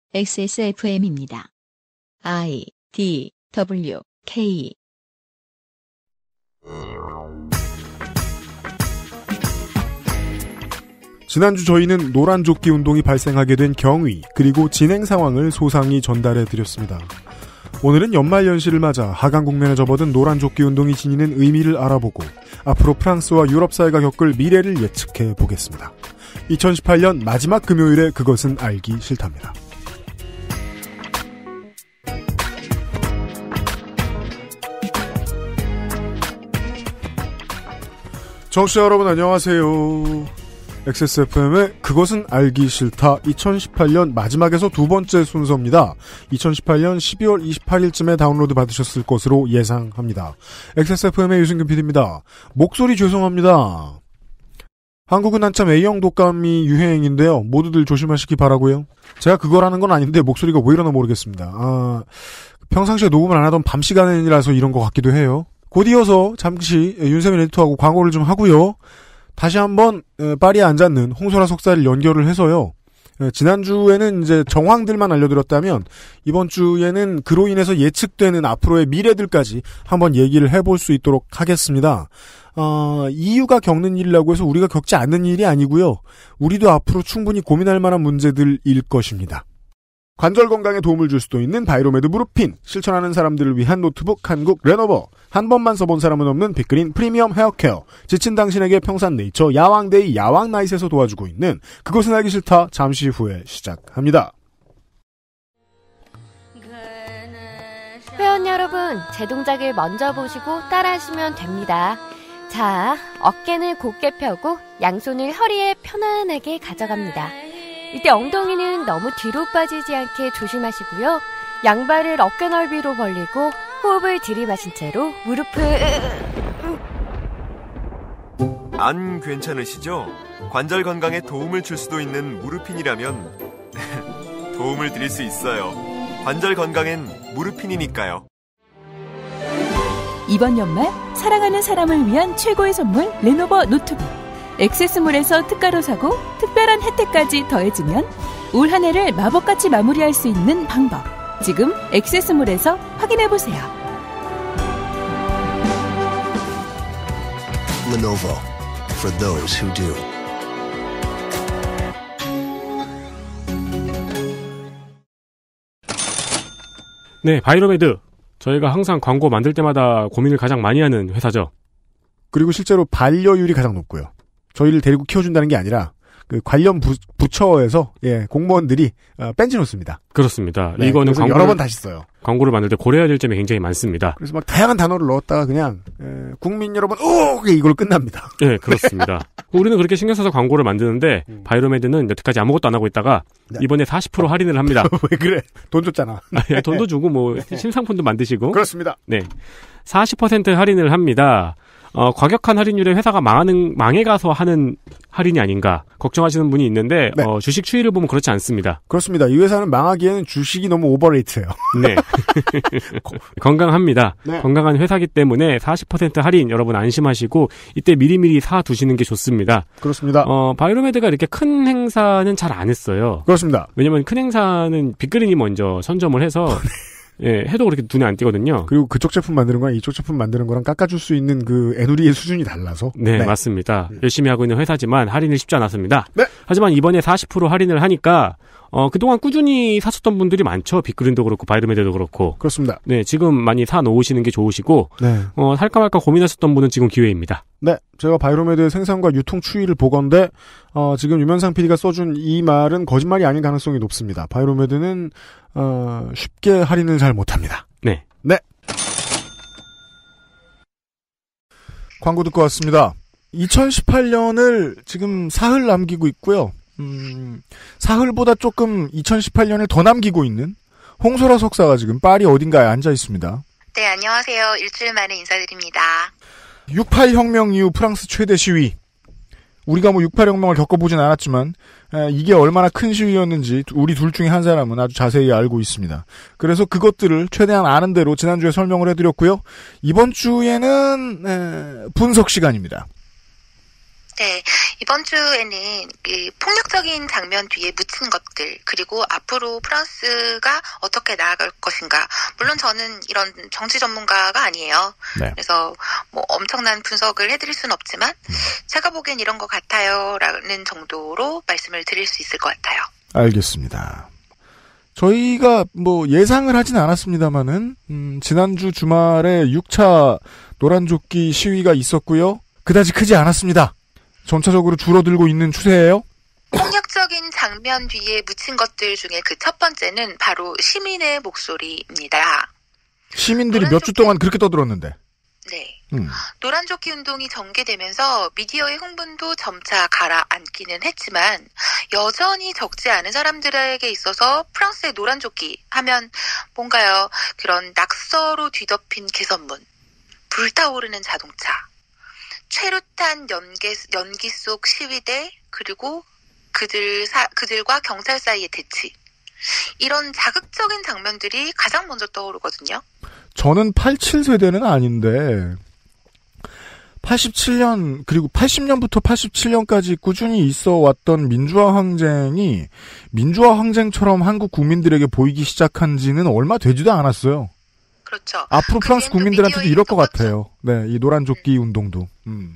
XSFM입니다. I, D, W, K. 지난주 저희는 노란조끼 운동이 발생하게 된 경위 그리고 진행 상황을 소상히 전달해드렸습니다. 오늘은 연말연시를 맞아 하강 국면에 접어든 노란조끼 운동이 지니는 의미를 알아보고 앞으로 프랑스와 유럽 사회가 겪을 미래를 예측해 보겠습니다. 2018년 마지막 금요일에 그것은 알기 싫답니다. 청취자 여러분 안녕하세요. XSFM의 그것은 알기 싫다 2018년 마지막에서 두 번째 순서입니다. 2018년 12월 28일쯤에 다운로드 받으셨을 것으로 예상합니다. XSFM의 유승균 PD입니다. 목소리 죄송합니다. 한국은 한참 A형 독감이 유행인데요. 모두들 조심하시기 바라고요. 제가 그거라는 건 아닌데 목소리가 왜 이러나 모르겠습니다. 평상시에 녹음을 안 하던 밤 시간이라서 이런 것 같기도 해요. 곧 이어서 잠시 윤세민 에디터하고 광고를 좀 하고요. 다시 한번 파리에 앉았는 홍소라 석사를 연결을 해서요. 지난주에는 이제 정황들만 알려드렸다면 이번 주에는 그로 인해서 예측되는 앞으로의 미래들까지 한번 얘기를 해볼 수 있도록 하겠습니다. EU가 겪는 일이라고 해서 우리가 겪지 않는 일이 아니고요. 우리도 앞으로 충분히 고민할 만한 문제들일 것입니다. 관절 건강에 도움을 줄 수도 있는 바이로메드 무르핀, 실천하는 사람들을 위한 노트북 한국 레노버, 한 번만 써본 사람은 없는 빅그린 프리미엄 헤어케어, 지친 당신에게 평산네이처 야왕데이 야왕나잇에서 도와주고 있는 그것은 알기 싫다 잠시 후에 시작합니다. 회원 여러분, 제 동작을 먼저 보시고 따라하시면 됩니다. 자, 어깨는 곧게 펴고 양손을 허리에 편안하게 가져갑니다. 이때 엉덩이는 너무 뒤로 빠지지 않게 조심하시고요. 양발을 어깨 넓이로 벌리고 호흡을 들이마신 채로 무릎을... 안 괜찮으시죠? 관절 건강에 도움을 줄 수도 있는 무르핀이라면 도움을 드릴 수 있어요. 관절 건강엔 무르핀이니까요. 이번 연말 사랑하는 사람을 위한 최고의 선물 레노버 노트북. 액세스몰에서 특가로 사고 특별한 혜택까지 더해지면 올 한 해를 마법같이 마무리할 수 있는 방법. 지금 액세스몰에서 확인해보세요. Lenovo for those who do. 네, 바이로메드. 저희가 항상 광고 만들 때마다 고민을 가장 많이 하는 회사죠. 그리고 실제로 반려율이 가장 높고요. 저희를 데리고 키워준다는 게 아니라 그 관련 부처에서 공무원들이 뺀지 놓습니다. 그렇습니다. 네, 이거는 여러 번 다시 써요. 광고를 만들 때 고려해야 될 점이 굉장히 많습니다. 그래서 막 다양한 단어를 넣었다가 그냥 국민 여러분 오 이걸로 끝납니다. 네, 그렇습니다. 우리는 그렇게 신경 써서 광고를 만드는데 바이로메드는 여태까지 아무것도 안 하고 있다가 네. 이번에 40% 할인을 합니다. 왜 그래? 돈 줬잖아. 돈도 주고 뭐 신상품도 만드시고. 그렇습니다. 네, 40% 할인을 합니다. 과격한 할인율에 회사가 망해가서 하는 할인이 아닌가 걱정하시는 분이 있는데 네. 주식 추이를 보면 그렇지 않습니다. 그렇습니다. 이 회사는 망하기에는 주식이 너무 오버레이트예요. 네, 건강합니다. 네. 건강한 회사기 때문에 40% 할인 여러분 안심하시고 이때 미리미리 사두시는 게 좋습니다. 그렇습니다. 바이로메드가 이렇게 큰 행사는 잘 안 했어요. 그렇습니다. 왜냐면 큰 행사는 빅그린이 먼저 선점을 해서 예, 해도 그렇게 눈에 안 띄거든요. 그리고 그쪽 제품 만드는 거랑 이쪽 제품 만드는 거랑 깎아줄 수 있는 그 애누리의 수준이 달라서. 네, 맞습니다. 열심히 하고 있는 회사지만 할인이 쉽지 않았습니다. 네. 하지만 이번에 40% 할인을 하니까 그동안 꾸준히 사셨던 분들이 많죠. 빅그린도 그렇고 바이로메드도 그렇고. 그렇습니다. 네, 지금 많이 사놓으시는 게 좋으시고 네. 살까 말까 고민하셨던 분은 지금 기회입니다. 네, 제가 바이로메드의 생산과 유통 추이를 보건대 지금 유면상 PD가 써준 이 말은 거짓말이 아닌 가능성이 높습니다. 바이로메드는 쉽게 할인을 잘 못합니다. 네. 네. 광고 듣고 왔습니다. 2018년을 지금 사흘 남기고 있고요. 사흘보다 조금 2018년을 더 남기고 있는 홍소라 석사가 지금 파리 어딘가에 앉아 있습니다. 네, 안녕하세요. 일주일 만에 인사드립니다. 68혁명 이후 프랑스 최대 시위. 우리가 68혁명을 겪어보진 않았지만 이게 얼마나 큰 시위였는지 우리 둘 중에 한 사람은 아주 자세히 알고 있습니다. 그래서 그것들을 최대한 아는 대로 지난주에 설명을 해드렸고요. 이번 주에는 분석 시간입니다. 네, 이번 주에는 그 폭력적인 장면 뒤에 묻힌 것들, 그리고 앞으로 프랑스가 어떻게 나아갈 것인가. 물론 저는 이런 정치 전문가가 아니에요. 네. 그래서 뭐 엄청난 분석을 해드릴 수는 없지만 제가 보기엔 이런 것 같아요라는 정도로 말씀을 드릴 수 있을 것 같아요. 알겠습니다. 저희가 뭐 예상을 하진 않았습니다만은 지난주 주말에 6차 노란조끼 시위가 있었고요. 그다지 크지 않았습니다. 전체적으로 줄어들고 있는 추세예요. 폭력적인 장면 뒤에 묻힌 것들 중에 그 첫 번째는 바로 시민의 목소리입니다. 시민들이 몇 주 동안 그렇게 떠들었는데. 네. 노란조끼 운동이 전개되면서 미디어의 흥분도 점차 가라앉기는 했지만 여전히 적지 않은 사람들에게 있어서 프랑스의 노란조끼 하면 뭔가요? 그런 낙서로 뒤덮인 개선문, 불타오르는 자동차, 최루탄 연기 속 시위대, 그리고 그들과 경찰 사이의 대치. 이런 자극적인 장면들이 가장 먼저 떠오르거든요. 저는 87세대는 아닌데 87년 그리고 80년부터 87년까지 꾸준히 있어 왔던 민주화 항쟁이 민주화 항쟁처럼 한국 국민들에게 보이기 시작한 지는 얼마 되지도 않았어요. 그렇죠. 앞으로 프랑스 국민들한테도 이럴 것 같아요. 네, 이 노란조끼 운동도.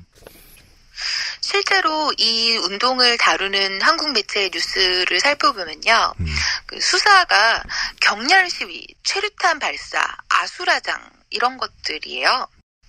실제로 이 운동을 다루는 한국 매체의 뉴스를 살펴보면요. 그 수사가 격렬 시위, 최루탄 발사, 아수라장 이런 것들이에요.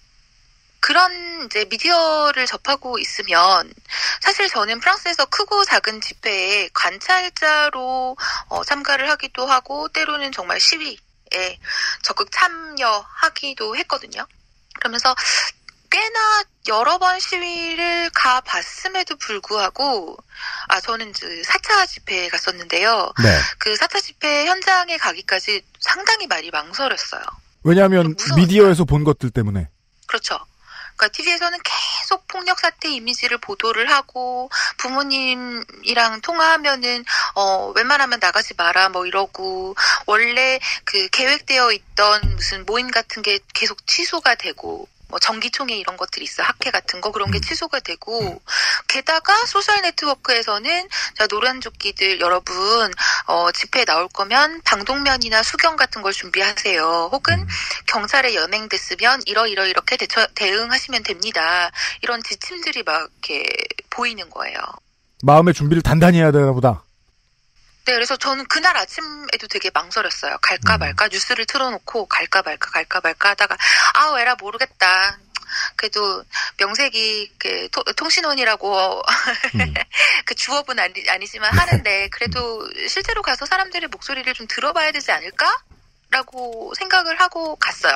그런 이제 미디어를 접하고 있으면 사실 저는 프랑스에서 크고 작은 집회에 관찰자로 참가를 하기도 하고 때로는 정말 시위에 적극 참여하기도 했거든요. 그러면서 꽤나 여러 번 시위를 가봤음에도 불구하고 저는 4차 집회에 갔었는데요. 네. 그 4차 집회 현장에 가기까지 상당히 많이 망설였어요. 왜냐하면 미디어에서 본 것들 때문에. 그렇죠. 그러니까 TV에서는 계속 폭력 사태 이미지를 보도를 하고 부모님이랑 통화하면은 웬만하면 나가지 마라 뭐 이러고 원래 그 계획되어 있던 무슨 모임 같은 게 계속 취소가 되고 뭐 정기총회 이런 것들이 있어 학회 같은 거 그런 게 취소가 되고 게다가 소셜 네트워크에서는 자 노란조끼들 여러분 집회에 나올 거면 방독면이나 수경 같은 걸 준비하세요. 혹은 경찰에 연행됐으면 이렇게 대응하시면 됩니다. 이런 지침들이 막 이렇게 보이는 거예요. 마음의 준비를 단단히 해야 되나 보다. 네, 그래서 저는 그날 아침에도 되게 망설였어요. 갈까 말까 뉴스를 틀어놓고 갈까 말까 하다가 에라 모르겠다. 그래도 명색이 그 통신원이라고 그 주업은 아니지만 하는데 그래도 실제로 가서 사람들의 목소리를 좀 들어봐야 되지 않을까라고 생각을 하고 갔어요.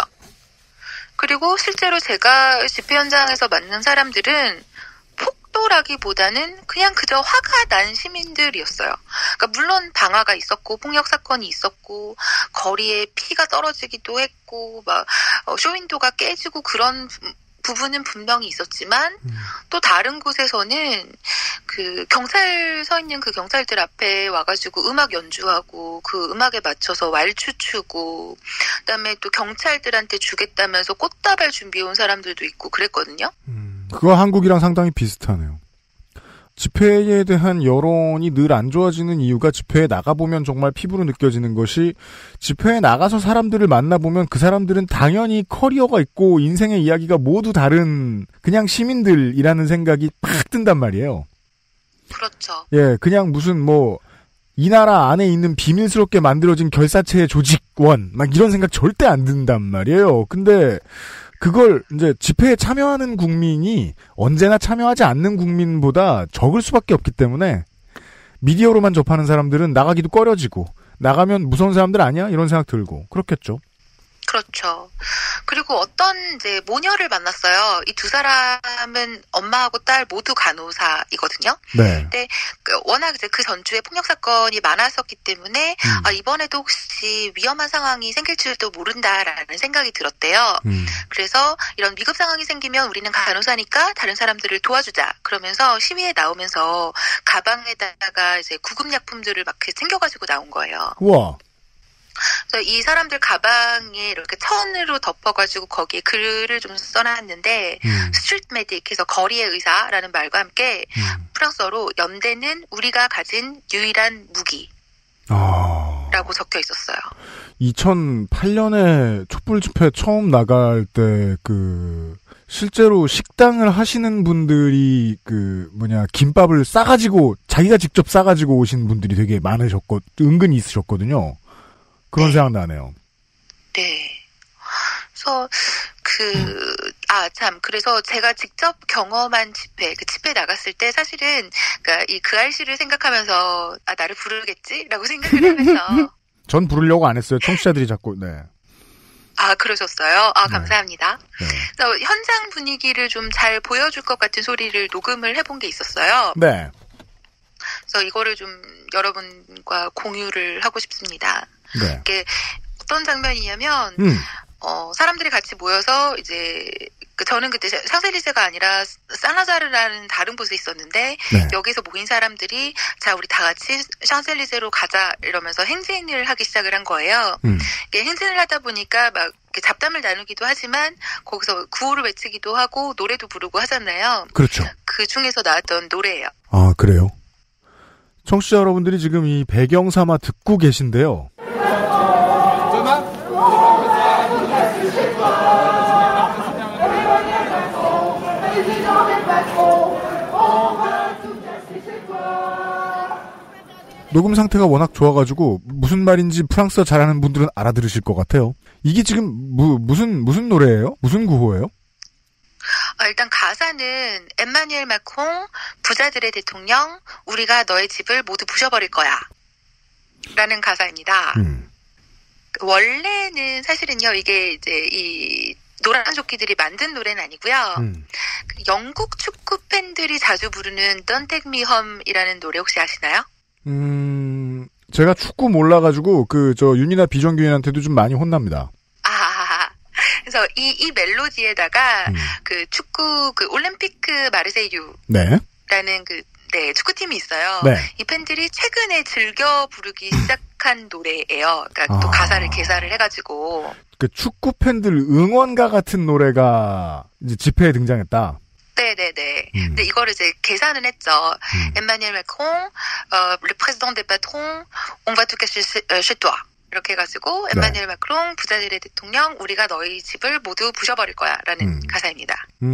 그리고 실제로 제가 집회 현장에서 만난 사람들은 폭도라기보다는 그냥 그저 화가 난 시민들이었어요. 그러니까 물론 방화가 있었고 폭력 사건이 있었고 거리에 피가 떨어지기도 했고 막 쇼윈도가 깨지고 그런 부분은 분명히 있었지만 또 다른 곳에서는 그 경찰 서 있는 그 경찰들 앞에 와가지고 음악 연주하고 그 음악에 맞춰서 왈츠 추고 그다음에 또 경찰들한테 주겠다면서 꽃다발 준비해 온 사람들도 있고 그랬거든요. 그거 한국이랑 상당히 비슷하네요. 집회에 대한 여론이 늘 안 좋아지는 이유가 집회에 나가보면 정말 피부로 느껴지는 것이 집회에 나가서 사람들을 만나보면 그 사람들은 당연히 커리어가 있고 인생의 이야기가 모두 다른 그냥 시민들이라는 생각이 팍 든단 말이에요. 그렇죠. 예, 그냥 무슨 이 나라 안에 있는 비밀스럽게 만들어진 결사체의 조직원 막 이런 생각 절대 안 든단 말이에요. 근데 그걸 이제 집회에 참여하는 국민이 언제나 참여하지 않는 국민보다 적을 수밖에 없기 때문에 미디어로만 접하는 사람들은 나가기도 꺼려지고 나가면 무서운 사람들 아니야? 이런 생각 들고 그렇겠죠. 그렇죠. 그리고 어떤 이제 모녀를 만났어요. 이 두 사람은 엄마하고 딸 모두 간호사이거든요. 네. 근데 워낙 이제 그 전주에 폭력 사건이 많았었기 때문에 이번에도 혹시 위험한 상황이 생길지도 모른다라는 생각이 들었대요. 그래서 이런 위급 상황이 생기면 우리는 간호사니까 다른 사람들을 도와주자. 그러면서 시위에 나오면서 가방에다가 이제 구급약품들을 막 챙겨가지고 나온 거예요. 우와. 그래서 이 사람들 가방에 이렇게 천으로 덮어가지고 거기에 글을 좀 써놨는데 스트리트 메딕해서 거리의 의사라는 말과 함께 프랑스어로 연대는 우리가 가진 유일한 무기 라고 적혀 있었어요. 2008년에 촛불 집회 처음 나갈 때 실제로 식당을 하시는 분들이 김밥을 싸가지고 자기가 직접 싸가지고 오신 분들이 되게 은근히 있으셨거든요. 그런 생각 나네요. 네. 그래서 그래서 제가 직접 경험한 집회, 집회 나갔을 때 사실은 그 아이씨를 생각하면서 나를 부르겠지라고 생각을 하면서 전 부르려고 안 했어요. 청취자들이 자꾸 네. 그러셨어요? 네. 감사합니다. 네. 그래서 현장 분위기를 좀 잘 보여줄 것 같은 소리를 녹음을 해본 게 있었어요. 네. 그래서 이거를 좀 여러분과 공유를 하고 싶습니다. 네. 이게 어떤 장면이냐면, 사람들이 같이 모여서 이제 저는 그때 샹젤리제가 아니라 사나자르라는 다른 곳에 있었는데 네. 여기서 모인 사람들이 자 우리 다 같이 샹젤리제로 가자 이러면서 행진을 하기 시작을 한 거예요. 이게 행진을 하다 보니까 막 이렇게 잡담을 나누기도 하지만 거기서 구호를 외치기도 하고 노래도 부르고 하잖아요. 그렇죠. 그 중에서 나왔던 노래예요. 아 그래요? 청취자 여러분들이 지금 이 배경 삼아 듣고 계신데요. 녹음 상태가 워낙 좋아가지고 무슨 말인지 프랑스어 잘하는 분들은 알아들으실 것 같아요. 이게 지금 무슨 노래예요? 무슨 구호예요? 일단 가사는 엠마뉴엘 마크롱 부자들의 대통령 우리가 너의 집을 모두 부셔버릴 거야 라는 가사입니다. 원래는 사실은요 이게 이제 이 노란 조끼들이 만든 노래는 아니고요. 영국 축구 팬들이 자주 부르는 Don't Take Me Home이라는 노래 혹시 아시나요? 제가 축구 몰라가지고 윤이나 비정규인한테도 좀 많이 혼납니다. 그래서 이 멜로디에다가 축구 올림피크 마르세유 네. 라는 축구팀이 있어요. 네. 이 팬들이 최근에 즐겨 부르기 시작한 노래예요. 그러니까 또 가사를 개사를 해가지고. 축구 팬들 응원가 같은 노래가 이제 집회에 등장했다. 네네네. 근데 이거를 이제 계산은 했죠. 엠마뉴엘 마크롱, le président des patrons, on va tout casser chez toi. 이렇게 해가지고 엠마뉴엘 마크롱 부자들의 대통령 우리가 너희 집을 모두 부셔버릴 거야라는 가사입니다.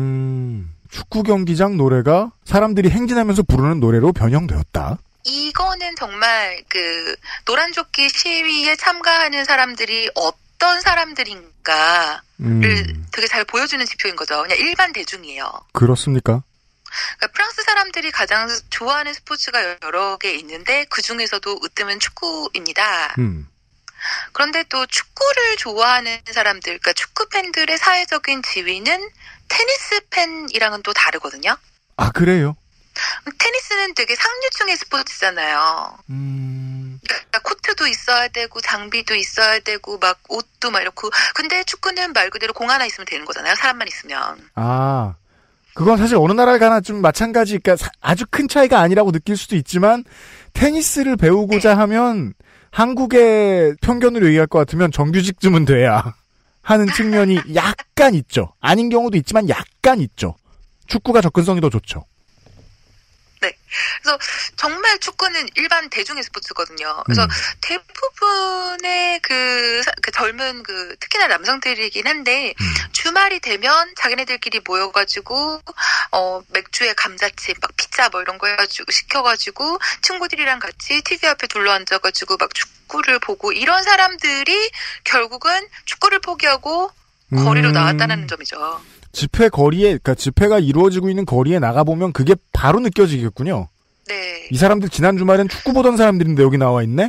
축구 경기장 노래가 사람들이 행진하면서 부르는 노래로 변형되었다. 이거는 정말 노란 조끼 시위에 참가하는 사람들이 어떤 사람들인가를 되게 잘 보여주는 지표인 거죠. 그냥 일반 대중이에요. 그렇습니까? 그러니까 프랑스 사람들이 가장 좋아하는 스포츠가 여러 개 있는데 그 중에서도 으뜸은 축구입니다. 그런데 또 축구를 좋아하는 사람들, 그러니까 축구 팬들의 사회적인 지위는 테니스 팬이랑은 또 다르거든요. 아, 그래요? 테니스는 되게 상류층의 스포츠잖아요. 그러니까 코트도 있어야 되고 장비도 있어야 되고 막 옷도 막 이렇고. 근데 축구는 말 그대로 공 하나 있으면 되는 거잖아요. 사람만 있으면. 아, 그건 사실 어느 나라를 가나 좀 마찬가지. 그러니까 아주 큰 차이가 아니라고 느낄 수도 있지만 테니스를 배우고자 하면 한국의 편견으로 얘기할 것 같으면 정규직쯤은 돼야 하는 측면이 약간 있죠. 아닌 경우도 있지만 약간 있죠. 축구가 접근성이 더 좋죠. 네. 그래서 정말 축구는 일반 대중의 스포츠거든요. 그래서 대부분의 그 젊은 특히나 남성들이긴 한데 주말이 되면 자기네들끼리 모여가지고 맥주에 감자칩, 막 피자 뭐 이런 거 해가지고 시켜가지고 친구들이랑 같이 TV 앞에 둘러앉아가지고 막 축구를 보고 이런 사람들이 결국은 축구를 포기하고 거리로 나왔다는 점이죠. 집회 거리에, 그러니까 집회가 이루어지고 있는 거리에 나가보면 그게 바로 느껴지겠군요. 네. 이 사람들 지난 주말엔 축구 보던 사람들인데 여기 나와 있네?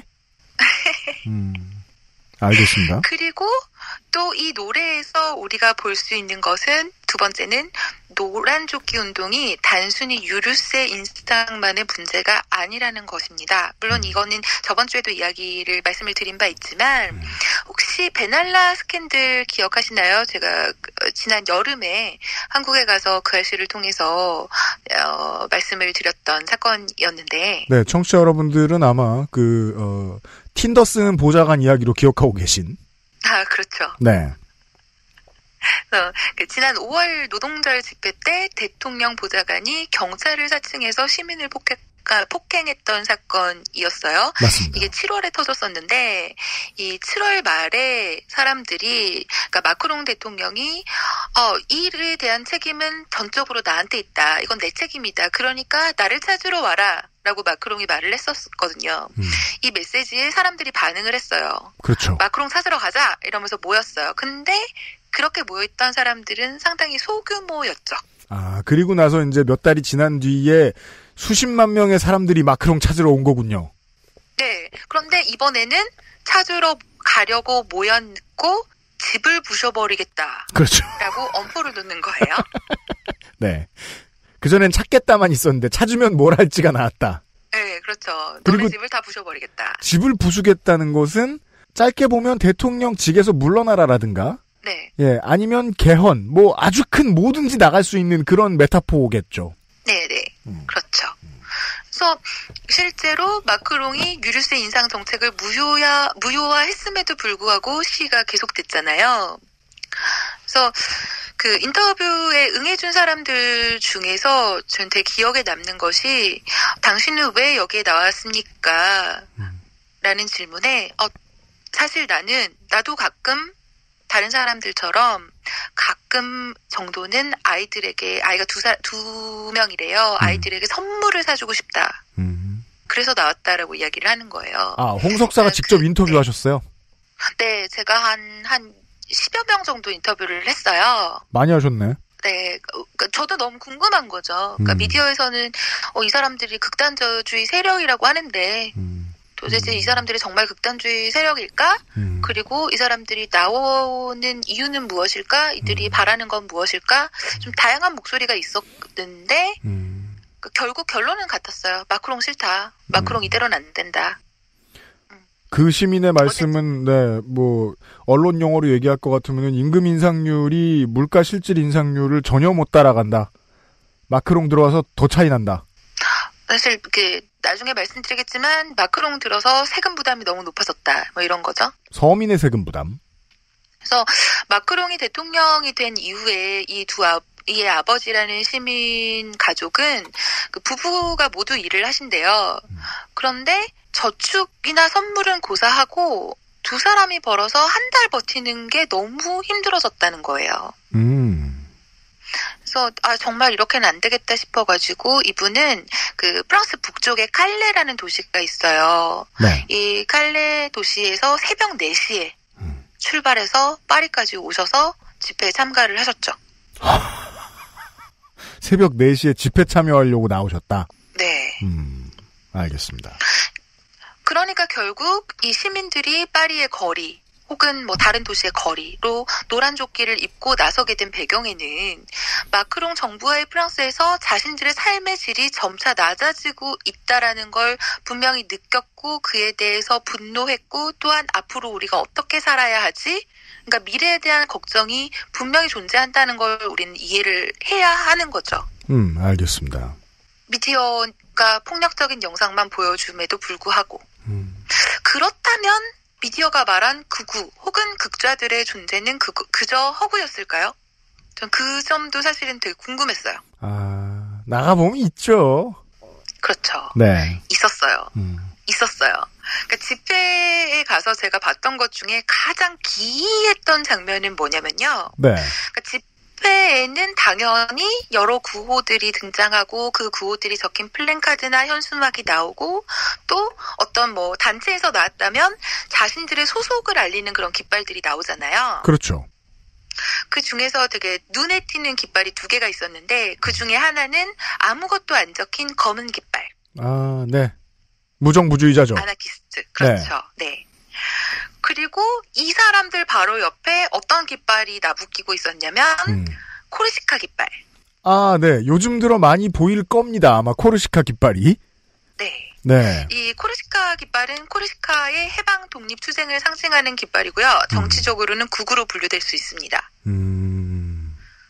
알겠습니다. 그리고 또 이 노래에서 우리가 볼 수 있는 것은 두 번째는 노란 조끼 운동이 단순히 유류세 인상만의 문제가 아니라는 것입니다. 물론 이거는 저번 주에도 말씀을 드린 바 있지만 혹시 베날라 스캔들 기억하시나요? 제가 지난 여름에 한국에 가서 그 아씨를 통해서 말씀을 드렸던 사건이었는데. 네, 청취자 여러분들은 아마 틴더 쓰는 보좌관 이야기로 기억하고 계신. 아, 그렇죠. 네. 지난 5월 노동절 집회 때 대통령 보좌관이 경찰을 사칭해서 시민을 폭행했던 사건이었어요. 맞습니다. 이게 7월에 터졌었는데 이 7월 말에 사람들이 그러니까 마크롱 대통령이 이 일에 대한 책임은 전적으로 나한테 있다. 이건 내 책임이다. 그러니까 나를 찾으러 와라. 라고 마크롱이 말을 했었거든요. 이 메시지에 사람들이 반응을 했어요. 그렇죠. 마크롱 찾으러 가자 이러면서 모였어요. 근데 그렇게 모여있던 사람들은 상당히 소규모였죠. 아, 그리고 나서 이제 몇 달이 지난 뒤에 수십만 명의 사람들이 마크롱 찾으러 온 거군요. 네. 그런데 이번에는 찾으러 가려고 모였고 집을 부셔버리겠다. 그렇죠. 라고 엄포를 놓는 거예요. 네. 그전엔 찾겠다만 있었는데 찾으면 뭘 할지가 나왔다. 네, 그렇죠. 그리고 너네 집을 다 부셔버리겠다. 집을 부수겠다는 것은 짧게 보면 대통령 직에서 물러나라라든가 네. 예, 아니면 개헌, 아주 큰 뭐든지 나갈 수 있는 그런 메타포겠죠. 네네. 그렇죠. 그래서 실제로 마크롱이 유류세 인상 정책을 무효화했음에도 불구하고 시위가 계속됐잖아요. 그래서 그 인터뷰에 응해준 사람들 중에서 전 되게 기억에 남는 것이 당신은 왜 여기에 나왔습니까? 라는 질문에 사실 나도 가끔 다른 사람들처럼 가끔 정도는 아이들에게 아이가 두 명이래요. 아이들에게 선물을 사주고 싶다. 그래서 나왔다라고 이야기를 하는 거예요. 아, 홍 석사가 직접 인터뷰하셨어요? 네, 제가 한 10여 명 정도 인터뷰를 했어요. 많이 하셨네. 네, 그러니까 저도 너무 궁금한 거죠. 그러니까 미디어에서는 이 사람들이 극단주의 세력이라고 하는데 도대체 이 사람들이 정말 극단주의 세력일까? 그리고 이 사람들이 나오는 이유는 무엇일까? 이들이 바라는 건 무엇일까? 좀 다양한 목소리가 있었는데 결국 결론은 같았어요. 마크롱 싫다. 마크롱 이대로는 안 된다. 그 시민의 말씀은 언론 용어로 얘기할 것 같으면 임금 인상률이 물가 실질 인상률을 전혀 못 따라간다. 마크롱 들어와서 더 차이 난다. 사실 나중에 말씀드리겠지만 마크롱 들어서 세금 부담이 너무 높아졌다. 이런 거죠. 서민의 세금 부담. 그래서 마크롱이 대통령이 된 이후에 이의 아버지라는 시민 가족은 그 부부가 모두 일을 하신대요. 그런데 저축이나 선물은 고사하고 두 사람이 벌어서 한 달 버티는 게 너무 힘들어졌다는 거예요. 그래서 정말 이렇게는 안 되겠다 싶어가지고 이분은 그 프랑스 북쪽에 칼레라는 도시가 있어요. 네. 이 칼레 도시에서 새벽 4시에 출발해서 파리까지 오셔서 집회에 참가를 하셨죠. 새벽 4시에 집회 참여하려고 나오셨다? 네. 알겠습니다. 그러니까 결국 이 시민들이 파리의 거리 혹은 다른 도시의 거리로 노란 조끼를 입고 나서게 된 배경에는 마크롱 정부와의 프랑스에서 자신들의 삶의 질이 점차 낮아지고 있다라는 걸 분명히 느꼈고 그에 대해서 분노했고 또한 앞으로 우리가 어떻게 살아야 하지? 그러니까 미래에 대한 걱정이 분명히 존재한다는 걸 우리는 이해를 해야 하는 거죠. 알겠습니다. 미디어가 폭력적인 영상만 보여줌에도 불구하고 그렇다면 미디어가 말한 극우 혹은 극좌들의 존재는 그저 허구였을까요? 전 그 점도 사실은 되게 궁금했어요. 나가보면 있죠. 그렇죠. 네. 있었어요. 그러니까 집회에 가서 제가 봤던 것 중에 가장 기이했던 장면은 뭐냐면요. 네. 그러니까 집회에는 당연히 여러 구호들이 등장하고 그 구호들이 적힌 플랜카드나 현수막이 나오고 또 어떤 단체에서 나왔다면 자신들의 소속을 알리는 그런 깃발들이 나오잖아요. 그렇죠. 그 중에서 되게 눈에 띄는 깃발이 2개가 있었는데 그 중에 하나는 아무것도 안 적힌 검은 깃발. 네. 무정부주의자죠. 아나키스트. 그렇죠. 네. 그리고 이 사람들 바로 옆에 어떤 깃발이 나부끼고 있었냐면 코르시카 깃발. 네. 요즘 들어 많이 보일 겁니다. 아마 코르시카 깃발이. 네. 네. 이 코르시카 깃발은 코르시카의 해방 독립 투쟁을 상징하는 깃발이고요. 정치적으로는 극우로 분류될 수 있습니다.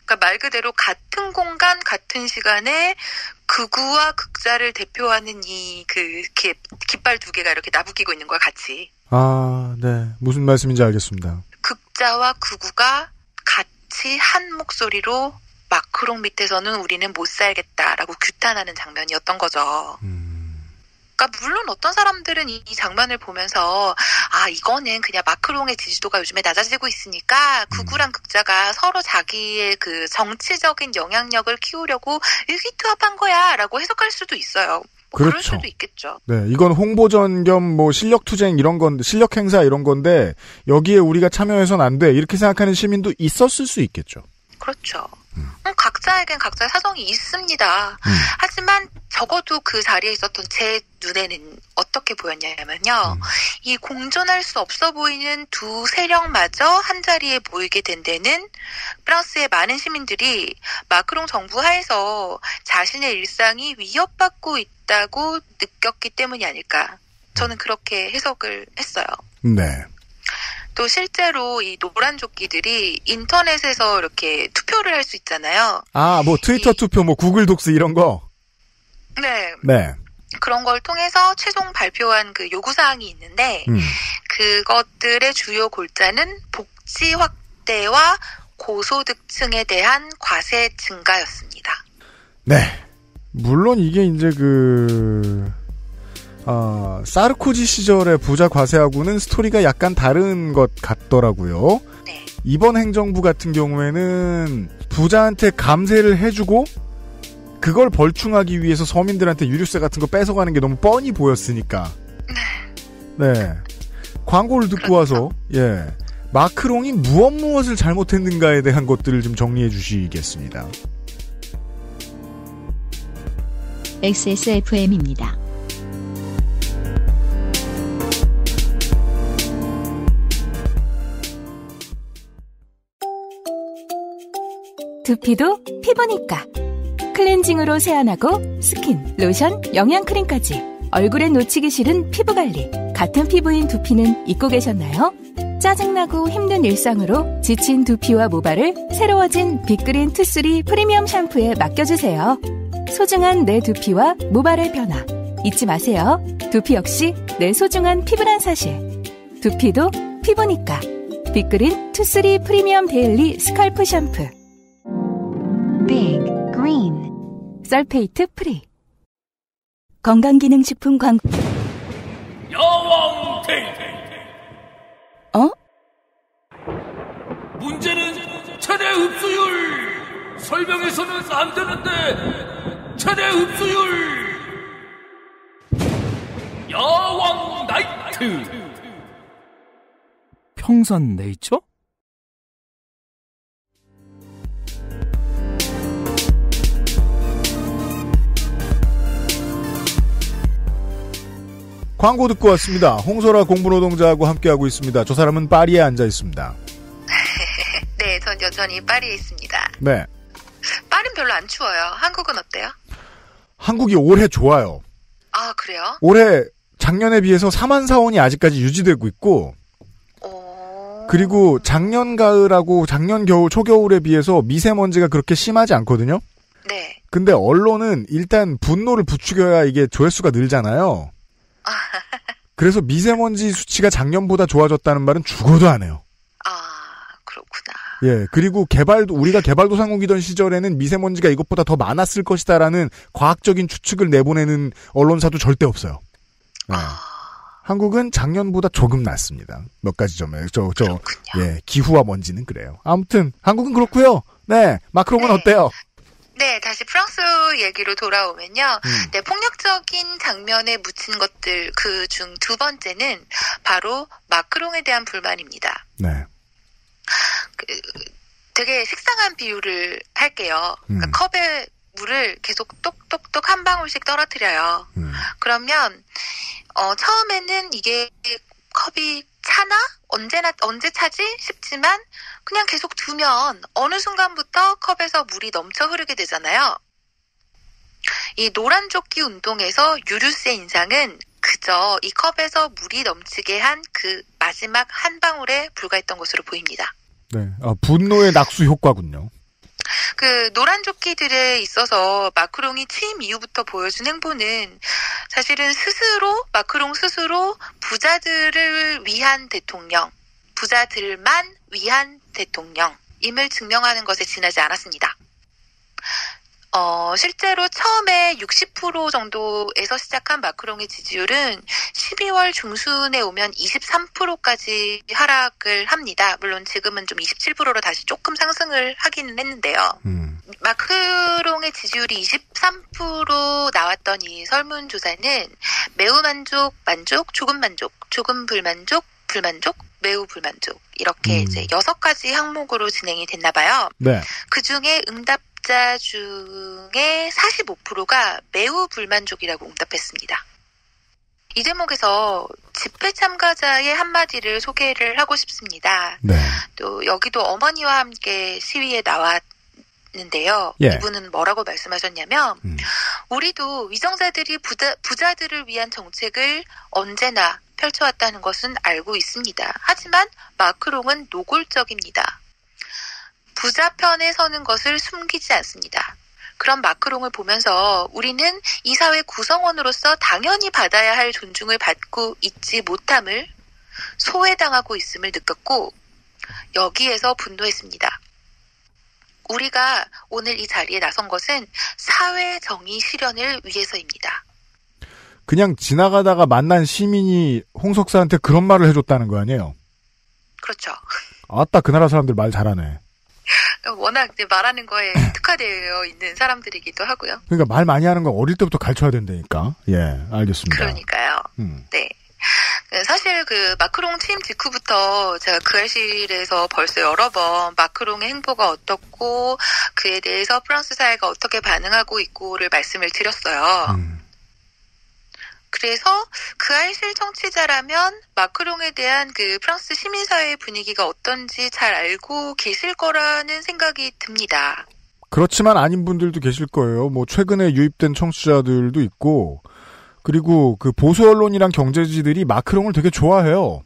그러니까 말 그대로 같은 공간, 같은 시간에 극우와 극자를 대표하는 깃발 두 개가 이렇게 나부끼고 있는 거야, 같이. 아, 네. 무슨 말씀인지 알겠습니다. 극자와 극우가 같이 한 목소리로 마크롱 밑에서는 우리는 못 살겠다라고 규탄하는 장면이었던 거죠. 그러니까 물론 어떤 사람들은 이 장면을 보면서 이거는 그냥 마크롱의 지지도가 요즘에 낮아지고 있으니까 극우랑 극자가 서로 자기의 그 정치적인 영향력을 키우려고 일기투합한 거야라고 해석할 수도 있어요. 그렇죠. 그럴 수도 있겠죠. 네, 이건 홍보전 겸 실력투쟁 이런 건데, 실력 행사 이런 건데 여기에 우리가 참여해서는 안 돼 이렇게 생각하는 시민도 있었을 수 있겠죠. 그렇죠. 각자에겐 각자의 사정이 있습니다. 하지만 적어도 그 자리에 있었던 제 눈에는 어떻게 보였냐면요. 이 공존할 수 없어 보이는 두 세력마저 한자리에 모이게 된 데는 프랑스의 많은 시민들이 마크롱 정부 하에서 자신의 일상이 위협받고 있다고 느꼈기 때문이 아닐까. 저는 그렇게 해석을 했어요. 네. 또 실제로 이 노란 조끼들이 인터넷에서 이렇게 투표를 할 수 있잖아요. 트위터 투표, 구글 독스 이런 거? 네. 네. 그런 걸 통해서 최종 발표한 그 요구사항이 있는데, 그것들의 주요 골자는 복지 확대와 고소득층에 대한 과세 증가였습니다. 네. 물론 이게 이제 사르코지 시절의 부자 과세하고는 스토리가 약간 다른 것 같더라고요. 네. 이번 행정부 같은 경우에는 부자한테 감세를 해주고 그걸 벌충하기 위해서 서민들한테 유류세 같은 거 뺏어가는 게 너무 뻔히 보였으니까. 네. 광고를 듣고 와서 마크롱이 무엇을 잘못했는가에 대한 것들을 좀 정리해 주시겠습니다. XSFM입니다. 두피도 피부니까 클렌징으로 세안하고 스킨, 로션, 영양크림까지 얼굴에 놓치기 싫은 피부관리. 같은 피부인 두피는 잊고 계셨나요? 짜증나고 힘든 일상으로 지친 두피와 모발을 새로워진 빅그린 투쓰리 프리미엄 샴푸에 맡겨주세요. 소중한 내 두피와 모발의 변화 잊지 마세요. 두피 역시 내 소중한 피부란 사실. 두피도 피부니까 빅그린 투쓰리 프리미엄 데일리 스칼프 샴푸. 빅 그린 설페이트 프리. 건강기능식품 광고. 여왕 데이트. 문제는 최대 흡수율. 설명해서는 안 되는데 최대 흡수율. 여왕 나이트. 평산 네이처? 광고 듣고 왔습니다. 홍소라 공부노동자하고 함께하고 있습니다. 저 사람은 파리에 앉아 있습니다. 네, 전 여전히 파리에 있습니다. 네. 파리는 별로 안 추워요. 한국은 어때요? 한국이 올해 좋아요. 아, 그래요? 올해 작년에 비해서 4만 사원이 아직까지 유지되고 있고, 그리고 작년 가을하고 작년 겨울, 초겨울에 비해서 미세먼지가 그렇게 심하지 않거든요? 네. 근데 언론은 일단 분노를 부추겨야 이게 조회수가 늘잖아요. 그래서 미세먼지 수치가 작년보다 좋아졌다는 말은 죽어도 안 해요. 그렇구나. 예, 그리고 우리가 개발도상국이던 시절에는 미세먼지가 이것보다 더 많았을 것이다라는 과학적인 추측을 내보내는 언론사도 절대 없어요. 네. 한국은 작년보다 조금 낫습니다. 몇 가지 점에. 기후와 먼지는 그래요. 아무튼, 한국은 그렇고요. 네, 마크롱은 어때요? 네, 다시 프랑스 얘기로 돌아오면요. 네, 폭력적인 장면에 묻힌 것들 그 중 두 번째는 바로 마크롱에 대한 불만입니다. 네. 되게 식상한 비유를 할게요. 그러니까 컵에 물을 계속 똑똑똑 한 방울씩 떨어뜨려요. 그러면 처음에는 이게 컵이 차나? 언제 차지? 싶지만 그냥 계속 두면 어느 순간부터 컵에서 물이 넘쳐 흐르게 되잖아요. 이 노란 조끼 운동에서 유류세 인상은 그저 이 컵에서 물이 넘치게 한 그 마지막 한 방울에 불과했던 것으로 보입니다. 네, 분노의 낙수 효과군요. 그 노란 조끼들에 있어서 마크롱이 취임 이후부터 보여준 행보는 사실은 마크롱 스스로 부자들을 위한 대통령, 부자들만 위한 대통령임을 증명하는 것에 지나지 않았습니다. 실제로 처음에 60% 정도에서 시작한 마크롱의 지지율은 12월 중순에 오면 23%까지 하락을 합니다. 물론 지금은 좀 27%로 다시 조금 상승을 하기는 했는데요. 마크롱의 지지율이 23% 나왔던 이 설문조사는 매우 만족, 만족, 조금 만족, 조금 불만족, 불만족, 매우 불만족 이렇게 이제 6가지 항목으로 진행이 됐나 봐요. 네. 그중에 응답자 중에 45%가 매우 불만족이라고 응답했습니다. 이 대목에서 집회 참가자의 한마디를 소개를 하고 싶습니다. 네. 또 여기도 어머니와 함께 시위에 나왔는데요. 예. 이분은 뭐라고 말씀하셨냐면 우리도 위정자들이 부자들을 위한 정책을 언제나 펼쳐왔다는 것은 알고 있습니다. 하지만 마크롱은 노골적입니다. 부자 편에 서는 것을 숨기지 않습니다. 그런 마크롱을 보면서 우리는 이 사회 구성원으로서 당연히 받아야 할 존중을 받고 있지 못함을 소외당하고 있음을 느꼈고 여기에서 분노했습니다. 우리가 오늘 이 자리에 나선 것은 사회 정의 실현을 위해서입니다. 그냥 지나가다가 만난 시민이 홍석사한테 그런 말을 해줬다는 거 아니에요? 그렇죠. 아따 그 나라 사람들 말 잘하네. 워낙 이제 말하는 거에 특화되어 있는 사람들이기도 하고요. 그러니까 말 많이 하는 거 어릴 때부터 가르쳐야 된다니까. 예, 알겠습니다. 그러니까요. 네. 사실 그 마크롱 취임 직후부터 제가 그 알실에서 벌써 여러 번 마크롱의 행보가 어떻고 그에 대해서 프랑스 사회가 어떻게 반응하고 있고를 말씀을 드렸어요. 그래서 그 알실 청취자라면 마크롱에 대한 그 프랑스 시민사회의 분위기가 어떤지 잘 알고 계실 거라는 생각이 듭니다. 그렇지만 아닌 분들도 계실 거예요. 뭐 최근에 유입된 청취자들도 있고 그리고 그 보수 언론이랑 경제지들이 마크롱을 되게 좋아해요.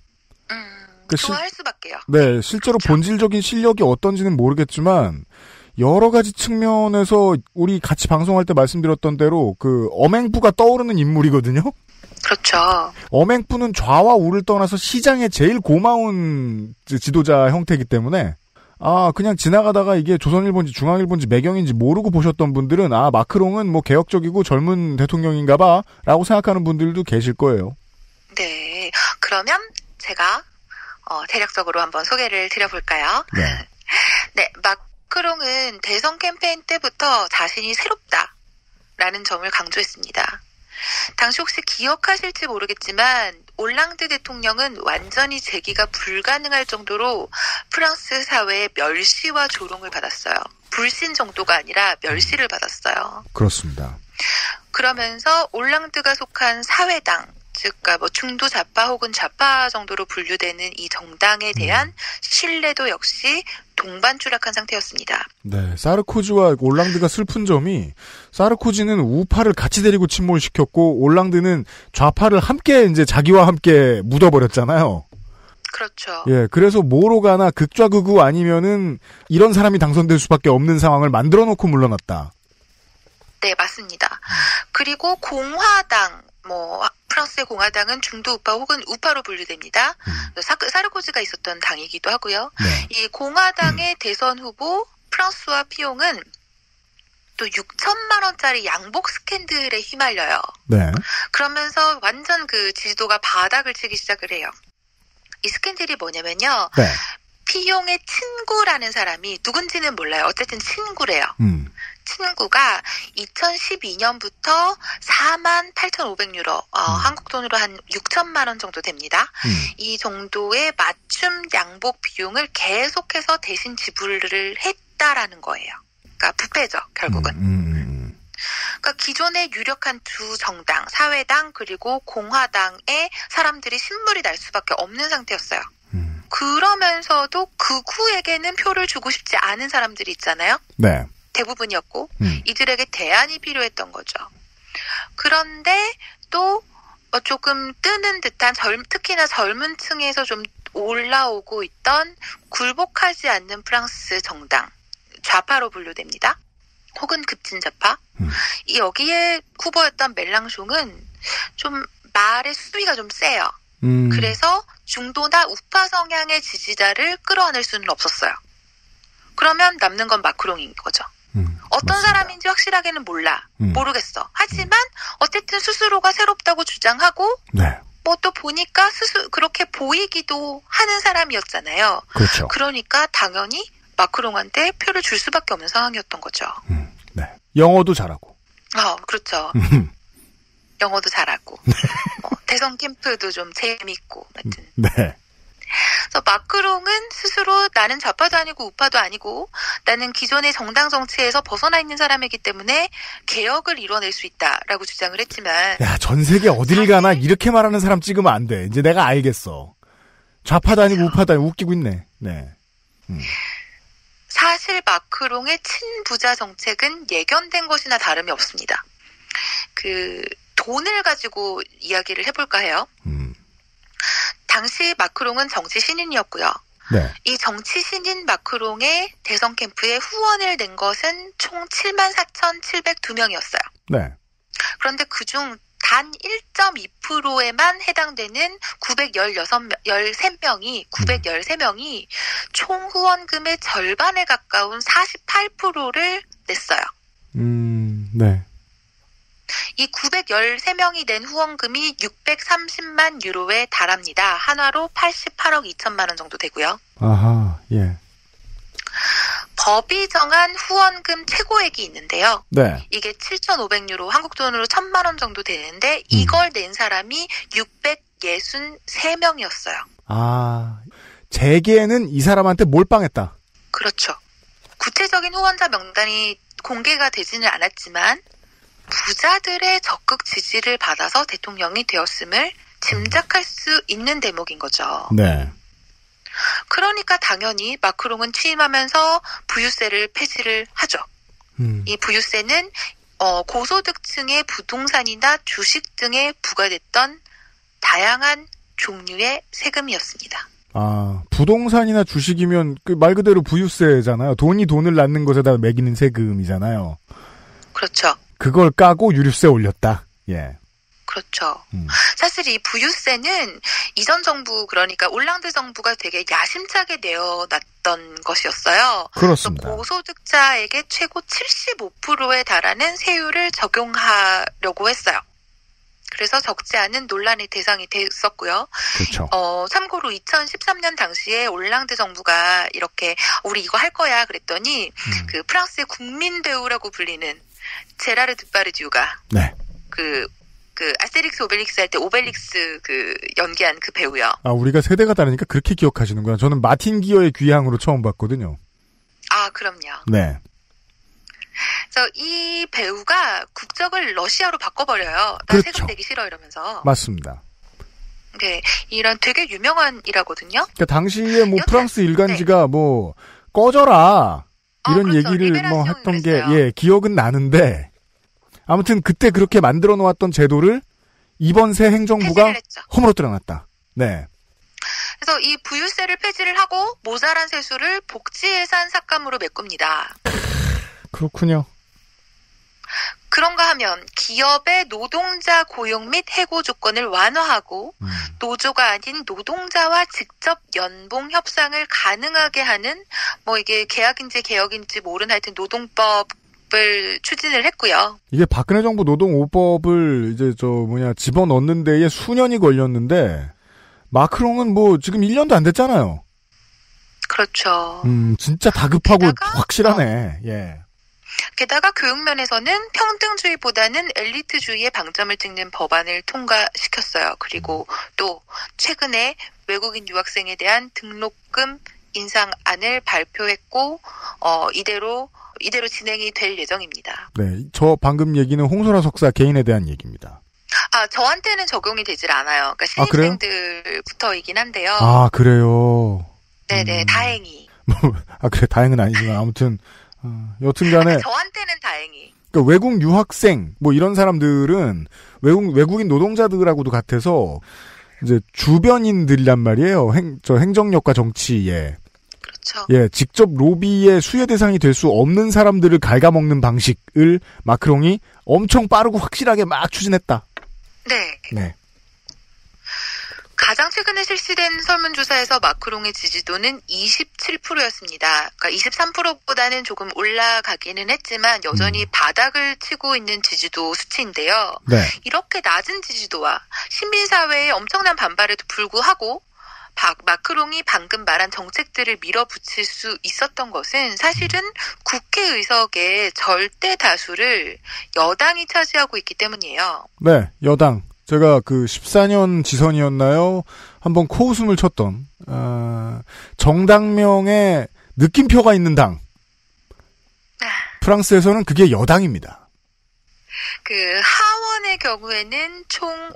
좋아할 수밖에요. 네, 실제로 그렇죠. 본질적인 실력이 어떤지는 모르겠지만 여러 가지 측면에서 우리 같이 방송할 때 말씀드렸던 대로 그 엄행부가 떠오르는 인물이거든요. 그렇죠. 엄행부는 좌와 우를 떠나서 시장에 제일 고마운 지도자 형태이기 때문에 그냥 지나가다가 이게 조선일보인지 중앙일보인지 매경인지 모르고 보셨던 분들은 마크롱은 뭐 개혁적이고 젊은 대통령인가 봐 라고 생각하는 분들도 계실 거예요. 네. 그러면 제가 대략적으로 한번 소개를 드려볼까요? 네. 네. 마크롱은 대선 캠페인 때부터 자신이 새롭다라는 점을 강조했습니다. 당시 혹시 기억하실지 모르겠지만 올랑드 대통령은 완전히 재기가 불가능할 정도로 프랑스 사회의 멸시와 조롱을 받았어요. 불신 정도가 아니라 멸시를 받았어요. 그렇습니다. 그러면서 올랑드가 속한 사회당, 즉 뭐 중도 좌파 혹은 좌파 정도로 분류되는 이 정당에 대한 신뢰도 역시 동반 추락한 상태였습니다. 네, 사르코지와 올랑드가 슬픈 점이 사르코지는 우파를 같이 데리고 침몰시켰고 올랑드는 좌파를 함께 이제 자기와 함께 묻어버렸잖아요. 그렇죠. 예, 그래서 뭐로 가나 극좌극우 아니면은 이런 사람이 당선될 수밖에 없는 상황을 만들어놓고 물러났다. 네, 맞습니다. 그리고 공화당, 프랑스의 공화당은 중도 우파 혹은 우파로 분류됩니다. 사르코지가 있었던 당이기도 하고요. 네. 이 공화당의 대선 후보 프랑스와 피용은 또 6천만 원짜리 양복 스캔들에 휘말려요. 네. 그러면서 완전 그 지지도가 바닥을 치기 시작을 해요. 이 스캔들이 뭐냐면요. 네. 피용의 친구라는 사람이 누군지는 몰라요. 어쨌든 친구래요. 친구가 2012년부터 48,500유로, 한국 돈으로 한 6천만 원 정도 됩니다. 이 정도의 맞춤 양복 비용을 계속해서 대신 지불을 했다라는 거예요. 그러니까 부패죠, 결국은. 그러니까 기존의 유력한 두 정당, 사회당 그리고 공화당의 사람들이 신물이 날 수밖에 없는 상태였어요. 그러면서도 극우에게는 표를 주고 싶지 않은 사람들이 있잖아요. 네. 대부분이었고 이들에게 대안이 필요했던 거죠. 그런데 또 조금 뜨는 듯한 특히나 젊은 층에서 좀 올라오고 있던 굴복하지 않는 프랑스 정당, 좌파로 분류됩니다. 혹은 급진 좌파. 이 여기에 후보였던 멜랑숑은 좀 말의 수위가 좀 세요. 그래서 중도나 우파 성향의 지지자를 끌어낼 수는 없었어요. 그러면 남는 건 마크롱인 거죠. 어떤 맞습니다. 사람인지 확실하게는 모르겠어. 하지만 어쨌든 스스로가 새롭다고 주장하고 네. 뭐 또 보니까 그렇게 보이기도 하는 사람이었잖아요. 그렇죠. 그러니까 당연히 마크롱한테 표를 줄 수밖에 없는 상황이었던 거죠. 네. 영어도 잘하고. 그렇죠. 영어도 잘하고. 대선 캠프도 좀 재밌고. 하여튼. 네. 그래서 마크롱은 스스로 나는 좌파도 아니고 우파도 아니고 나는 기존의 정당 정치에서 벗어나 있는 사람이기 때문에 개혁을 이뤄낼 수 있다라고 주장을 했지만 야, 전 세계 어딜 가나 이렇게 말하는 사람 찍으면 안 돼. 이제 내가 알겠어. 좌파도 아니고 우파도 아니고 웃기고 있네. 네. 사실 마크롱의 친부자 정책은 예견된 것이나 다름이 없습니다. 돈을 가지고 이야기를 해볼까 해요. 당시 마크롱은 정치 신인이었고요. 네. 이 정치 신인 마크롱의 대선 캠프에 후원을 낸 것은 총 74,702명이었어요. 네. 그런데 그중 단 1.2%에만 해당되는 913명이 총 후원금의 절반에 가까운 48%를 냈어요. 네. 이 913명이 낸 후원금이 630만 유로에 달합니다. 한화로 88억 2천만 원 정도 되고요. 아하, 예. 법이 정한 후원금 최고액이 있는데요. 네. 이게 7,500유로, 한국 돈으로 1,000만 원 정도 되는데 이걸 낸 사람이 663명이었어요. 아, 재계는 이 사람한테 몰빵했다. 그렇죠. 구체적인 후원자 명단이 공개가 되지는 않았지만 부자들의 적극 지지를 받아서 대통령이 되었음을 짐작할 수 있는 대목인 거죠. 네. 그러니까 당연히 마크롱은 취임하면서 부유세를 폐지를 하죠. 이 부유세는 고소득층의 부동산이나 주식 등에 부과됐던 다양한 종류의 세금이었습니다. 아, 부동산이나 주식이면 말 그대로 부유세잖아요. 돈이 돈을 낳는 것에다 매기는 세금이잖아요. 그렇죠. 그걸 까고 유류세 올렸다. 예. 그렇죠. 사실 이 부유세는 이전 정부, 그러니까 올랑드 정부가 되게 야심차게 내어놨던 것이었어요. 그렇습니다. 고소득자에게 최고 75%에 달하는 세율을 적용하려고 했어요. 그래서 적지 않은 논란의 대상이 됐었고요. 그렇죠. 참고로 2013년 당시에 올랑드 정부가 이렇게 우리 이거 할 거야 그랬더니 그 프랑스의 국민 배우라고 불리는 제라르 드파르디우가 네. 그 아스테릭스 오벨릭스 할 때 오벨릭스 연기한 그 배우요. 아, 우리가 세대가 다르니까 그렇게 기억하시는구나. 저는 마틴 기어의 귀향으로 처음 봤거든요. 아, 그럼요. 네. 그래서 이 배우가 국적을 러시아로 바꿔버려요. 나 그렇죠. 세금 내기 싫어 이러면서. 맞습니다. 네, 이런 되게 유명한 일하거든요. 그러니까 당시에 프랑스 일간지가 네. 꺼져라 이런 그렇죠. 얘기를 했던 게 기억은 나는데 아무튼 그때 그렇게 만들어 놓았던 제도를 이번 새 행정부가 허물어뜨려 놨다. 네. 그래서 이 부유세를 폐지를 하고 모자란 세수를 복지예산 삭감으로 메꿉니다. 그렇군요. 그런가 하면 기업의 노동자 고용 및 해고 조건을 완화하고 노조가 아닌 노동자와 직접 연봉 협상을 가능하게 하는 이게 계약인지 개혁인지 모르는 하여튼 노동법을 추진을 했고요. 이게 박근혜 정부 노동 5법을 이제 집어넣는 데에 수년이 걸렸는데 마크롱은 지금 1년도 안 됐잖아요. 그렇죠. 진짜 다급하고 확실하네. 예. 게다가 교육면에서는 평등주의보다는 엘리트주의에 방점을 찍는 법안을 통과시켰어요. 그리고 또 최근에 외국인 유학생에 대한 등록금 인상안을 발표했고 이대로 진행이 될 예정입니다. 네, 저 방금 얘기는 홍소라 석사 개인에 대한 얘기입니다. 아, 저한테는 적용이 되질 않아요. 그러니까 신입생들부터이긴 한데요. 아, 그래요? 네네, 다행히. 그래, 다행은 아니지만 아무튼 여튼간에 저한테는 다행히. 그러니까 외국 유학생 이런 사람들은 외국인 노동자들하고도 같아서 이제 주변인들이란 말이에요. 행정력과 정치에. 그렇죠. 예, 직접 로비의 수혜 대상이 될 수 없는 사람들을 갉아먹는 방식을 마크롱이 엄청 빠르고 확실하게 막 추진했다. 네. 네. 가장 최근에 실시된 설문조사에서 마크롱의 지지도는 27%였습니다. 그러니까 23%보다는 조금 올라가기는 했지만 여전히 바닥을 치고 있는 지지도 수치인데요. 네. 이렇게 낮은 지지도와 시민사회의 엄청난 반발에도 불구하고 마크롱이 방금 말한 정책들을 밀어붙일 수 있었던 것은 사실은 국회의석의 절대 다수를 여당이 차지하고 있기 때문이에요. 네, 여당. 제가 그 14년 지선이었나요? 한번 코웃음을 쳤던 정당명에 느낌표가 있는 당. 프랑스에서는 그게 여당입니다. 그 하원의 경우에는 총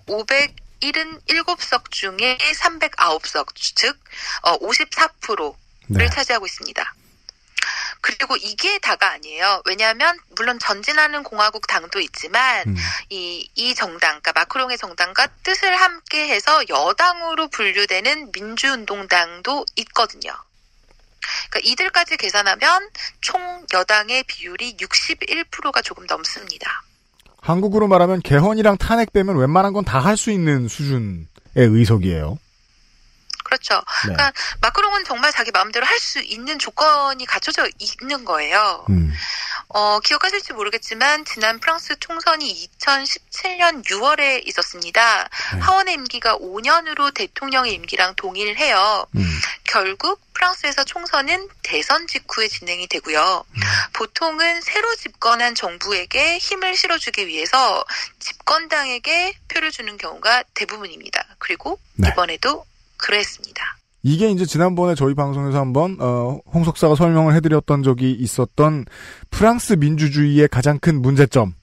577석 중에 309석, 즉 54%를 네. 차지하고 있습니다. 그리고 이게 다가 아니에요. 왜냐하면 물론 전진하는 공화국 당도 있지만 이 정당, 그러니까 마크롱의 정당과 뜻을 함께해서 여당으로 분류되는 민주운동당도 있거든요. 그러니까 이들까지 계산하면 총 여당의 비율이 61%가 조금 넘습니다. 한국으로 말하면 개헌이랑 탄핵 빼면 웬만한 건 다 할 수 있는 수준의 의석이에요. 그렇죠. 네. 그러니까 마크롱은 정말 자기 마음대로 할 수 있는 조건이 갖춰져 있는 거예요. 기억하실지 모르겠지만 지난 프랑스 총선이 2017년 6월에 있었습니다. 네. 하원의 임기가 5년으로 대통령의 임기랑 동일해요. 결국 프랑스에서 총선은 대선 직후에 진행이 되고요. 보통은 새로 집권한 정부에게 힘을 실어주기 위해서 집권당에게 표를 주는 경우가 대부분입니다. 그리고 네. 이번에도 그랬습니다. 이게 이제 지난번에 저희 방송에서 한번 홍석사가 설명을 해드렸던 적이 있었던 프랑스 민주주의의 가장 큰 문제점.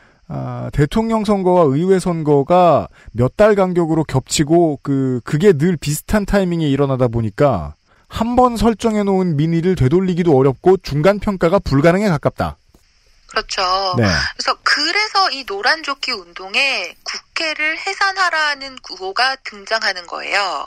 대통령 선거와 의회 선거가 몇 달 간격으로 겹치고 그게 늘 비슷한 타이밍에 일어나다 보니까 한 번 설정해 놓은 민의를 되돌리기도 어렵고 중간 평가가 불가능에 가깝다. 그렇죠. 네. 그래서 이 노란조끼 운동에 국회를 해산하라는 구호가 등장하는 거예요.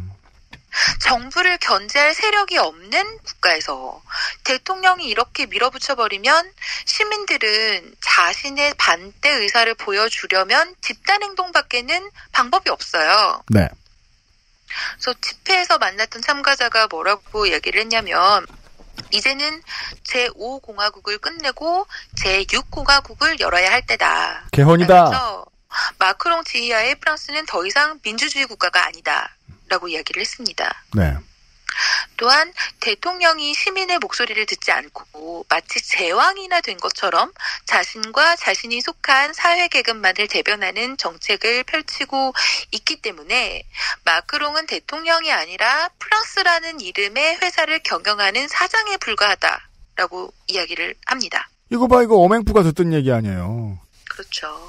정부를 견제할 세력이 없는 국가에서 대통령이 이렇게 밀어붙여버리면 시민들은 자신의 반대 의사를 보여주려면 집단행동밖에는 방법이 없어요. 네. 그래서 집회에서 만났던 참가자가 뭐라고 얘기를 했냐면 이제는 제5공화국을 끝내고 제6공화국을 열어야 할 때다. 개헌이다. 그래서 마크롱 지휘하에 프랑스는 더 이상 민주주의 국가가 아니다. 라고 이야기를 했습니다. 네. 또한 대통령이 시민의 목소리를 듣지 않고 마치 제왕이나 된 것처럼 자신과 자신이 속한 사회계급만을 대변하는 정책을 펼치고 있기 때문에 마크롱은 대통령이 아니라 프랑스라는 이름의 회사를 경영하는 사장에 불과하다라고 이야기를 합니다. 이거 봐, 이거 어맹부가 듣던 얘기 아니에요. 그렇죠.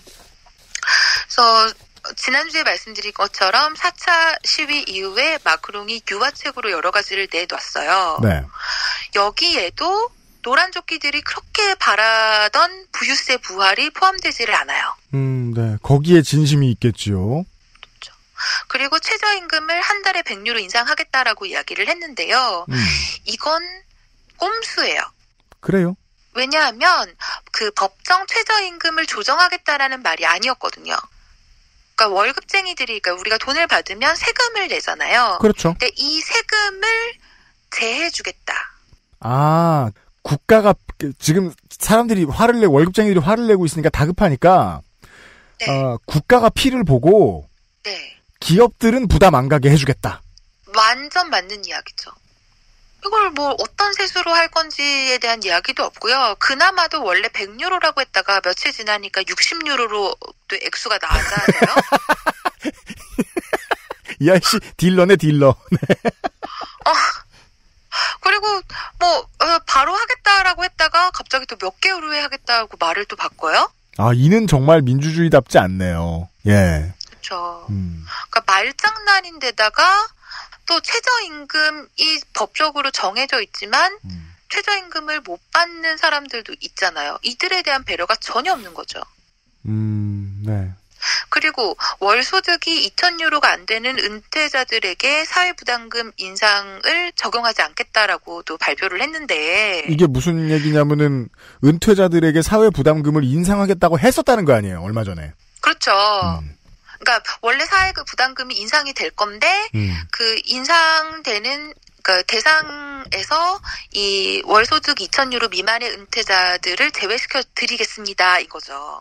그래서 지난주에 말씀드린 것처럼 4차 시위 이후에 마크롱이 유화책으로 여러 가지를 내놨어요. 네. 여기에도 노란조끼들이 그렇게 바라던 부유세 부활이 포함되지를 않아요. 네. 거기에 진심이 있겠지요. 그렇죠. 그리고 최저임금을 한 달에 100유로 인상하겠다라고 이야기를 했는데요. 이건 꼼수예요. 그래요? 왜냐하면 그 법정 최저임금을 조정하겠다라는 말이 아니었거든요. 그러니까 월급쟁이들이, 그러니까 우리가 돈을 받으면 세금을 내잖아요. 그렇죠. 근데 이 세금을 제해주겠다. 아, 국가가 지금 사람들이 월급쟁이들이 화를 내고 있으니까 다급하니까 네. 국가가 피를 보고 네. 기업들은 부담 안 가게 해주겠다. 완전 맞는 이야기죠. 이걸 뭐 어떤 세수로 할 건지에 대한 이야기도 없고요. 그나마도 원래 100유로라고 했다가 며칠 지나니까 60유로로 또 액수가 나왔잖아요. 이 아저씨 딜러네 딜러. 네. 그리고 뭐 바로 하겠다라고 했다가 갑자기 또 몇 개월 후에 하겠다고 말을 또 바꿔요. 아, 이는 정말 민주주의답지 않네요. 예. 그렇죠. 그러니까 말장난인데다가 또 최저임금이 법적으로 정해져 있지만 최저임금을 못 받는 사람들도 있잖아요. 이들에 대한 배려가 전혀 없는 거죠. 네. 그리고 월 소득이 2,000유로가 안 되는 은퇴자들에게 사회부담금 인상을 적용하지 않겠다라고도 발표를 했는데 이게 무슨 얘기냐면은 은퇴자들에게 사회부담금을 인상하겠다고 했었다는 거 아니에요? 얼마 전에. 그렇죠. 그러니까 원래 사회부담금이 인상이 될 건데 그 인상되는 그 대상에서 이 월소득 2,000유로 미만의 은퇴자들을 제외시켜 드리겠습니다. 이거죠.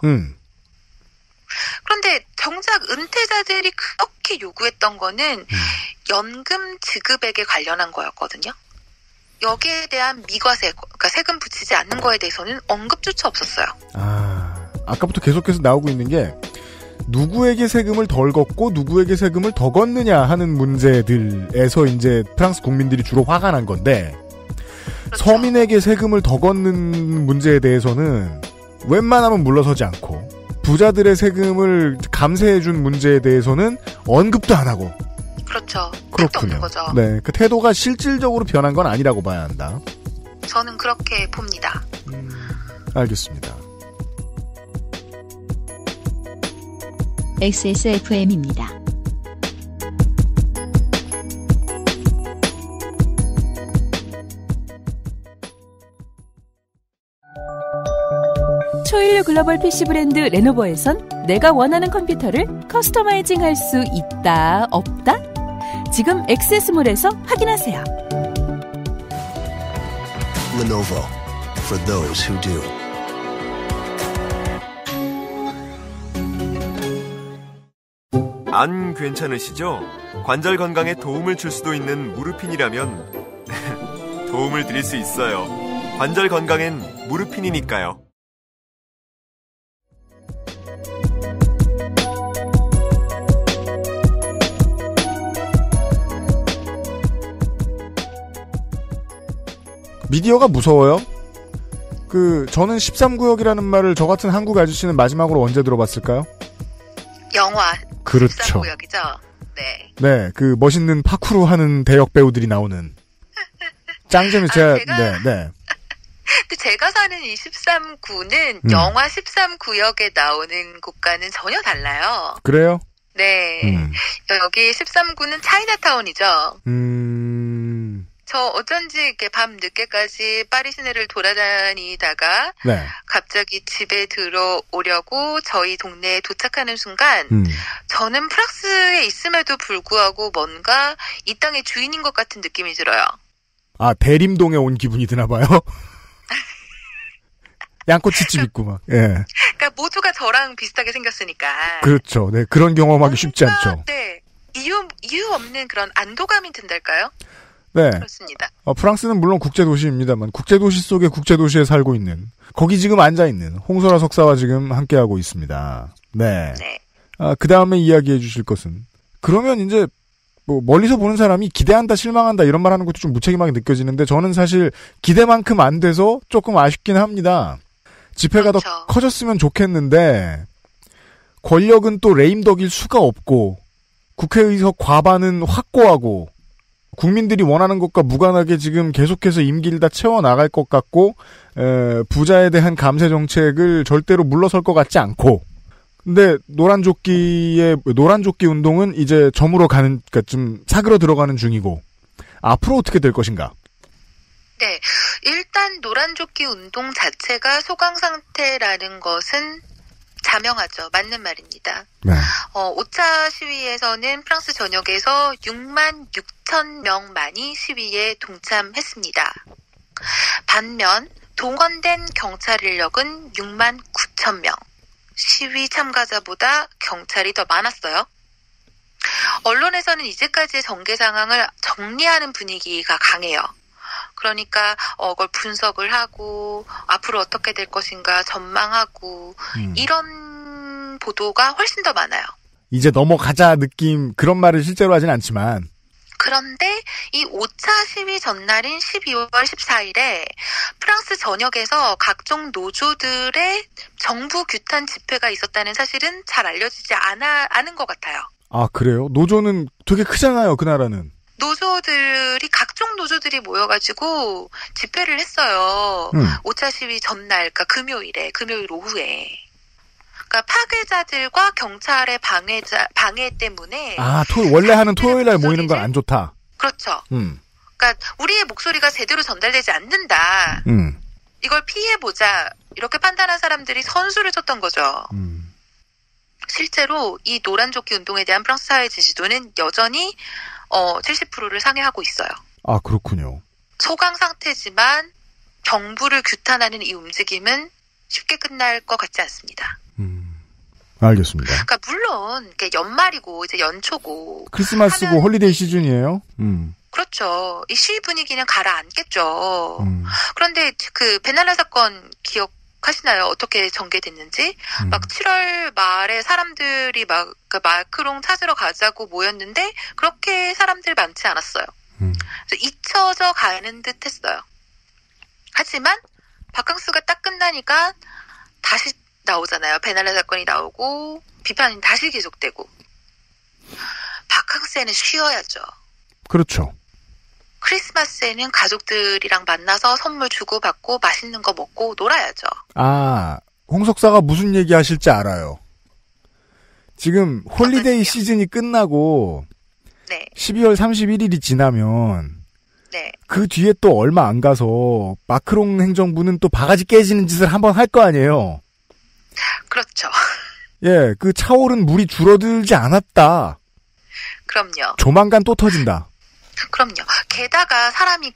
그런데 정작 은퇴자들이 그렇게 요구했던 거는 연금 지급액에 관련한 거였거든요. 여기에 대한 미과세, 그러니까 세금 붙이지 않는 거에 대해서는 언급조차 없었어요. 아까부터 계속해서 나오고 있는 게 누구에게 세금을 덜 걷고 누구에게 세금을 더 걷느냐 하는 문제들에서 이제 프랑스 국민들이 주로 화가 난 건데 그렇죠. 서민에게 세금을 더 걷는 문제에 대해서는 웬만하면 물러서지 않고 부자들의 세금을 감세해준 문제에 대해서는 언급도 안 하고 그렇죠. 그렇군요. 없는 거죠. 네, 그 태도가 실질적으로 변한 건 아니라고 봐야 한다. 저는 그렇게 봅니다. 알겠습니다. XSFM입니다. 초일류 글로벌 PC 브랜드 레노버에선 내가 원하는 컴퓨터를 커스터마이징 할 수 있다, 없다? 지금 액세스몰에서 확인하세요. Lenovo for those who do. 안 괜찮으시죠? 관절 건강에 도움을 줄 수도 있는 무르핀이라면 도움을 드릴 수 있어요. 관절 건강엔 무르핀이니까요. 미디어가 무서워요? 저는 13구역이라는 말을 저 같은 한국 아저씨는 마지막으로 언제 들어봤을까요? 영화. 그렇죠. 13구역이죠. 네. 네, 그 멋있는 파쿠르 하는 대역 배우들이 나오는. 짱재미 제가 네. 근데 제가 사는 이 13구는 영화 13구역에 나오는 곳과는 전혀 달라요. 그래요? 네. 여기 13구는 차이나타운이죠. 저 어쩐지 이렇게 밤 늦게까지 파리 시내를 돌아다니다가 네. 갑자기 집에 들어오려고 저희 동네에 도착하는 순간 저는 프랑스에 있음에도 불구하고 뭔가 이 땅의 주인인 것 같은 느낌이 들어요. 아, 대림동에 온 기분이 드나 봐요. 양꼬치집 있고 막. 예. 그러니까 모두가 저랑 비슷하게 생겼으니까. 그렇죠. 네, 그런 경험하기 쉽지 않죠. 네. 이유 없는 그런 안도감이 든달까요? 네. 그렇습니다. 프랑스는 물론 국제도시입니다만 국제도시 속의 국제도시에 살고 있는 거기 지금 앉아있는 홍소라 석사와 지금 함께하고 있습니다. 네. 네. 그 다음에 이야기해 주실 것은 그러면 이제 뭐 멀리서 보는 사람이 기대한다 실망한다 이런 말하는 것도 좀 무책임하게 느껴지는데 저는 사실 기대만큼 안 돼서 조금 아쉽긴 합니다. 집회가 그렇죠. 더 커졌으면 좋겠는데 권력은 또 레임덕일 수가 없고 국회의석 과반은 확고하고 국민들이 원하는 것과 무관하게 지금 계속해서 임기를 다 채워나갈 것 같고 부자에 대한 감세 정책을 절대로 물러설 것 같지 않고 근데 노란조끼 운동은 이제 저물어 가는 그러니까 좀 사그러 들어가는 중이고 앞으로 어떻게 될 것인가? 네. 일단 노란조끼 운동 자체가 소강 상태라는 것은 자명하죠. 맞는 말입니다. 네. 오차 시위에서는 프랑스 전역에서 6만 6천 명만이 시위에 동참했습니다. 반면 동원된 경찰 인력은 6만 9천 명. 시위 참가자보다 경찰이 더 많았어요. 언론에서는 이제까지의 전개 상황을 정리하는 분위기가 강해요. 그러니까 그걸 분석을 하고 앞으로 어떻게 될 것인가 전망하고 이런 보도가 훨씬 더 많아요. 이제 넘어가자 느낌 그런 말을 실제로 하진 않지만 그런데 이 5차 시위 전날인 12월 14일에 프랑스 전역에서 각종 노조들의 정부 규탄 집회가 있었다는 사실은 잘 알려지지 않은 것 같아요. 아 그래요? 노조는 되게 크잖아요. 그 나라는. 각종 노조들이 모여가지고 집회를 했어요. 5차 시위 전날, 그러니까 금요일 오후에. 그러니까 파괴자들과 경찰의 방해 때문에 원래 하는 토요일 날 모이는 건 안 좋다. 그렇죠. 그러니까 우리의 목소리가 제대로 전달되지 않는다. 이걸 피해보자. 이렇게 판단한 사람들이 선수를 쳤던 거죠. 실제로 이 노란조끼 운동에 대한 프랑스 사회 지지도는 여전히 70%를 상회하고 있어요. 아, 그렇군요. 소강 상태지만 정부를 규탄하는 이 움직임은 쉽게 끝날 것 같지 않습니다. 알겠습니다. 그러니까 물론 연말이고 이제 연초고 크리스마스고 홀리데이 시즌이에요. 그렇죠. 이 시위 분위기는 가라앉겠죠. 그런데 그 베날라 사건 기억하시나요? 어떻게 전개됐는지? 막 7월 말에 사람들이 막 그 마크롱 찾으러 가자고 모였는데 그렇게 사람들 많지 않았어요. 그래서 잊혀져 가는 듯 했어요. 하지만 바캉스가 딱 끝나니까 다시 나오잖아요. 베날라 사건이 나오고 비판이 다시 계속되고. 바캉스에는 쉬어야죠. 그렇죠. 크리스마스에는 가족들이랑 만나서 선물 주고받고 맛있는 거 먹고 놀아야죠. 아, 홍석사가 무슨 얘기 하실지 알아요. 지금 홀리데이 시즌이 끝나고 네. 12월 31일이 지나면 네. 그 뒤에 또 얼마 안 가서 마크롱 행정부는 또 바가지 깨지는 짓을 한번 할 거 아니에요. 그렇죠. 예, 그 차오른 물이 줄어들지 않았다. 그럼요. 조만간 또 터진다. 그럼요. 게다가 사람이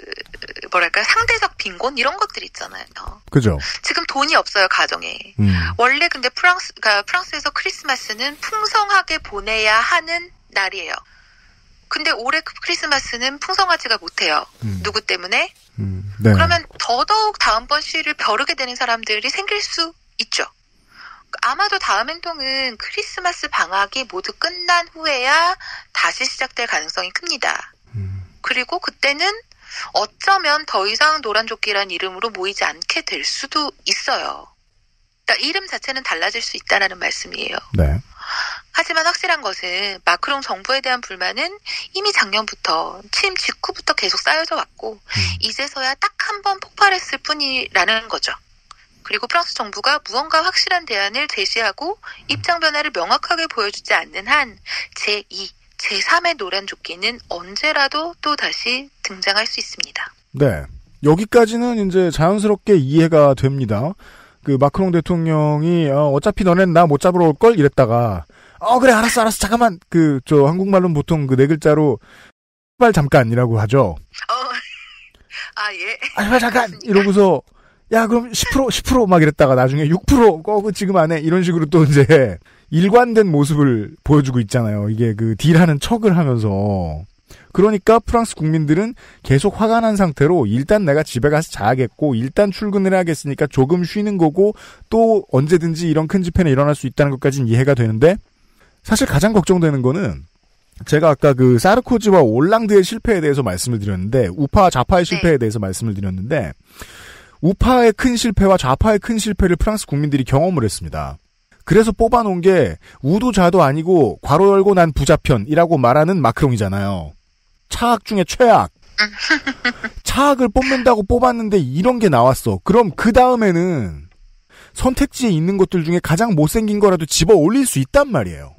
상대적 빈곤 이런 것들 있잖아요. 그죠. 지금 돈이 없어요, 가정에. 원래 근데 프랑스에서 크리스마스는 풍성하게 보내야 하는 날이에요. 근데 올해 크리스마스는 풍성하지가 못해요. 누구 때문에? 네. 그러면 더더욱 다음번 시위를 벼르게 되는 사람들이 생길 수 있죠. 아마도 다음 행동은 크리스마스 방학이 모두 끝난 후에야 다시 시작될 가능성이 큽니다. 그리고 그때는 어쩌면 더 이상 노란조끼란 이름으로 모이지 않게 될 수도 있어요. 그러니까 이름 자체는 달라질 수 있다는 말씀이에요. 네. 하지만 확실한 것은 마크롱 정부에 대한 불만은 이미 작년부터 취임 직후부터 계속 쌓여져 왔고 이제서야 딱 한 번 폭발했을 뿐이라는 거죠. 그리고 프랑스 정부가 무언가 확실한 대안을 제시하고 입장 변화를 명확하게 보여주지 않는 한 제2, 제3의 노란조끼는 언제라도 또 다시 등장할 수 있습니다. 네. 여기까지는 이제 자연스럽게 이해가 됩니다. 그 마크롱 대통령이 어차피 너넨 나 못 잡으러 올걸 이랬다가 그래 알았어 잠깐만 한국말로는 보통 그 네 글자로 발 잠깐이라고 하죠. 예. 잠깐 이러고서 야 그럼 10% 막 이랬다가 나중에 6% 지금 안 해 이런 식으로 또 이제 일관된 모습을 보여주고 있잖아요. 이게 그 딜하는 척을 하면서. 그러니까 프랑스 국민들은 계속 화가 난 상태로 일단 내가 집에 가서 자야겠고 일단 출근을 해야겠으니까 조금 쉬는 거고 또 언제든지 이런 큰 집회는 일어날 수 있다는 것까지는 이해가 되는데 사실 가장 걱정되는 거는 제가 아까 그 사르코지와 올랑드의 실패에 대해서 말씀을 드렸는데 우파 좌파의 실패에 대해서 말씀을 드렸는데 우파의 큰 실패와 좌파의 큰 실패를 프랑스 국민들이 경험을 했습니다. 그래서 뽑아놓은 게 우도 좌도 아니고 괄호 열고 난 부자편이라고 말하는 마크롱이잖아요. 차악 중에 최악. 차악을 뽑는다고 뽑았는데 이런 게 나왔어. 그럼 그 다음에는 선택지에 있는 것들 중에 가장 못생긴 거라도 집어 올릴 수 있단 말이에요.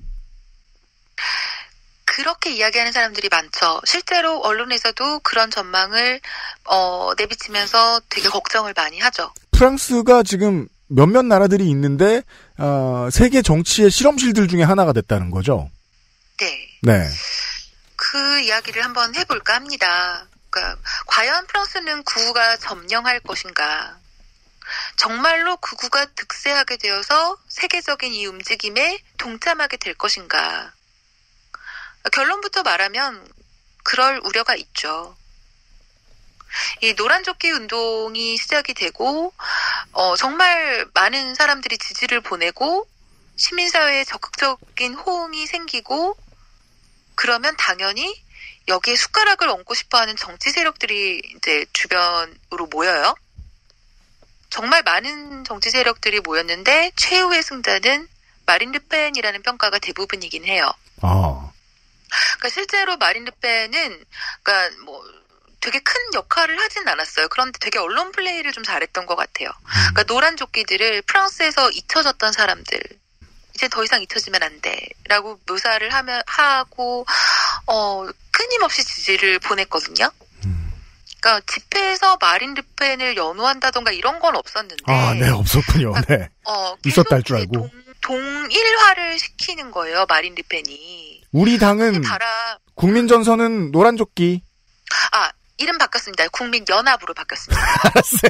그렇게 이야기하는 사람들이 많죠. 실제로 언론에서도 그런 전망을 내비치면서 되게 걱정을 많이 하죠. 프랑스가 지금 몇몇 나라들이 있는데 세계 정치의 실험실들 중에 하나가 됐다는 거죠. 네. 네. 그 이야기를 한번 해볼까 합니다. 그러니까 과연 프랑스는 구가 점령할 것인가? 정말로 구가 득세하게 되어서 세계적인 이 움직임에 동참하게 될 것인가? 결론부터 말하면 그럴 우려가 있죠. 이 노란조끼 운동이 시작이 되고 정말 많은 사람들이 지지를 보내고 시민사회에 적극적인 호응이 생기고 그러면 당연히 여기에 숟가락을 얹고 싶어하는 정치 세력들이 이제 주변으로 모여요. 정말 많은 정치 세력들이 모였는데 최후의 승자는 마린 르펜이라는 평가가 대부분이긴 해요. 그러니까 실제로 마린 르펜은 그러니까 되게 큰 역할을 하진 않았어요. 그런데 되게 언론 플레이를 좀 잘했던 것 같아요. 그러니까 노란 조끼들을 프랑스에서 잊혀졌던 사람들, 이제 더 이상 잊혀지면 안 돼라고 묘사를 하고 끊임없이 지지를 보냈거든요. 그러니까 집회에서 마린 르펜을 연호한다던가 이런 건 없었는데. 아, 네, 없었군요. 네. 있었다 할 줄 알고. 동일화를 시키는 거예요, 마린 르펜이. 우리 당은 국민전선은 노란 조끼. 아, 이름 바꿨습니다. 국민연합으로 바뀌었습니다. 알았어요.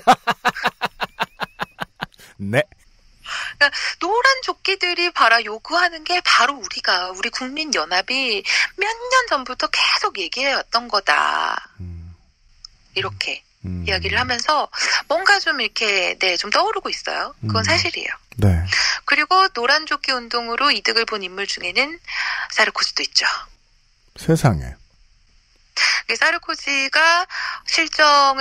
네. 그러니까 노란 조끼들이 요구하는 게 바로 우리 국민연합이 몇 년 전부터 계속 얘기해왔던 거다. 이렇게 이야기를 하면서 뭔가 좀 이렇게 좀 떠오르고 있어요. 그건 사실이에요. 네. 그리고 노란 조끼 운동으로 이득을 본 인물 중에는 사르코지도 있죠. 세상에. 사르코지가 실정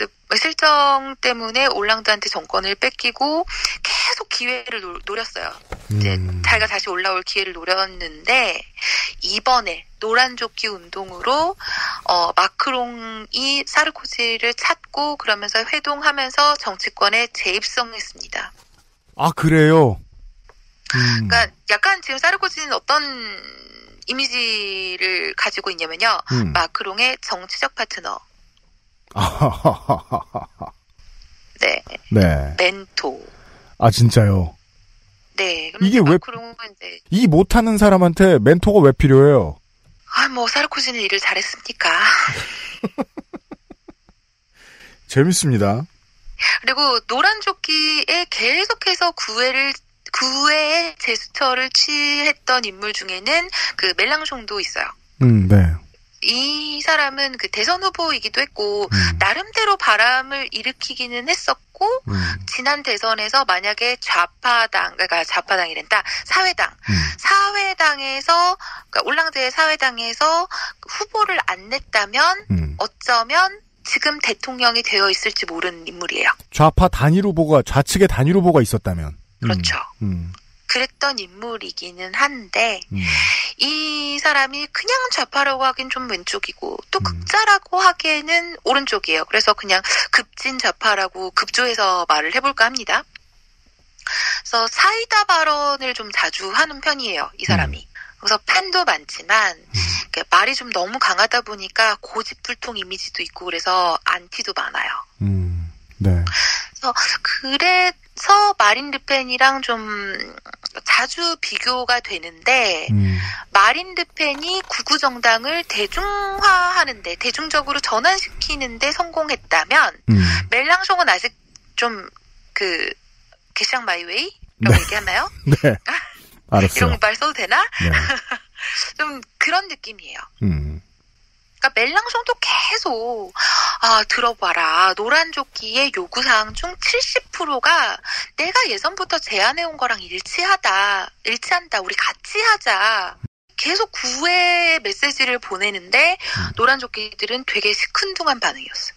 때문에 올랑드한테 정권을 뺏기고 계속 기회를 노렸어요. 이제 자기가 다시 올라올 기회를 노렸는데 이번에 노란조끼 운동으로 마크롱이 사르코지를 찾고 그러면서 회동하면서 정치권에 재입성했습니다. 아, 그래요? 그러니까 약간 지금 사르코지는 어떤 이미지를 가지고 있냐면요. 마크롱의 정치적 파트너. 네. 네. 멘토. 아, 진짜요? 네. 이게 왜, 마크롱은 이제 이 못하는 사람한테 멘토가 왜 필요해요? 사르코지는 일을 잘했으니까. 재밌습니다. 그리고 노란조끼에 계속해서 구애의 제스처를 취했던 인물 중에는 그 멜랑숑도 있어요. 네. 이 사람은 그 대선 후보이기도 했고 나름대로 바람을 일으키기는 했었고 지난 대선에서 만약에 사회당에서 그러니까 올랑드의 사회당에서 후보를 안 냈다면 어쩌면 지금 대통령이 되어 있을지 모르는 인물이에요. 좌파 단일 후보가 좌측에 단일 후보가 있었다면. 그렇죠. 그랬던 인물이기는 한데 이 사람이 그냥 좌파라고 하기엔 좀 왼쪽이고 또 극자라고 하기에는 오른쪽이에요. 그래서 그냥 급진 좌파라고 급조해서 말을 해볼까 합니다. 그래서 사이다 발언을 좀 자주 하는 편이에요. 이 사람이. 그래서 팬도 많지만 말이 좀 너무 강하다 보니까 고집불통 이미지도 있고 그래서 안티도 많아요. 네. 그래서 마린 르펜이랑 좀 자주 비교가 되는데 마린 르펜이 극우 정당을 대중화하는데 대중적으로 전환시키는데 성공했다면 멜랑숑은 아직 좀 게샹 마이웨이라고 네. 얘기하나요? 네. 알았어요. 이런 말 써도 되나? 네. 좀 그런 느낌이에요. 그러니까 멜랑숑도 계속 들어봐라. 노란조끼의 요구사항 중 70%가 내가 예전부터 제안해온 거랑 일치한다. 우리 같이 하자. 계속 구애 메시지를 보내는데 노란조끼들은 되게 시큰둥한 반응이었어요.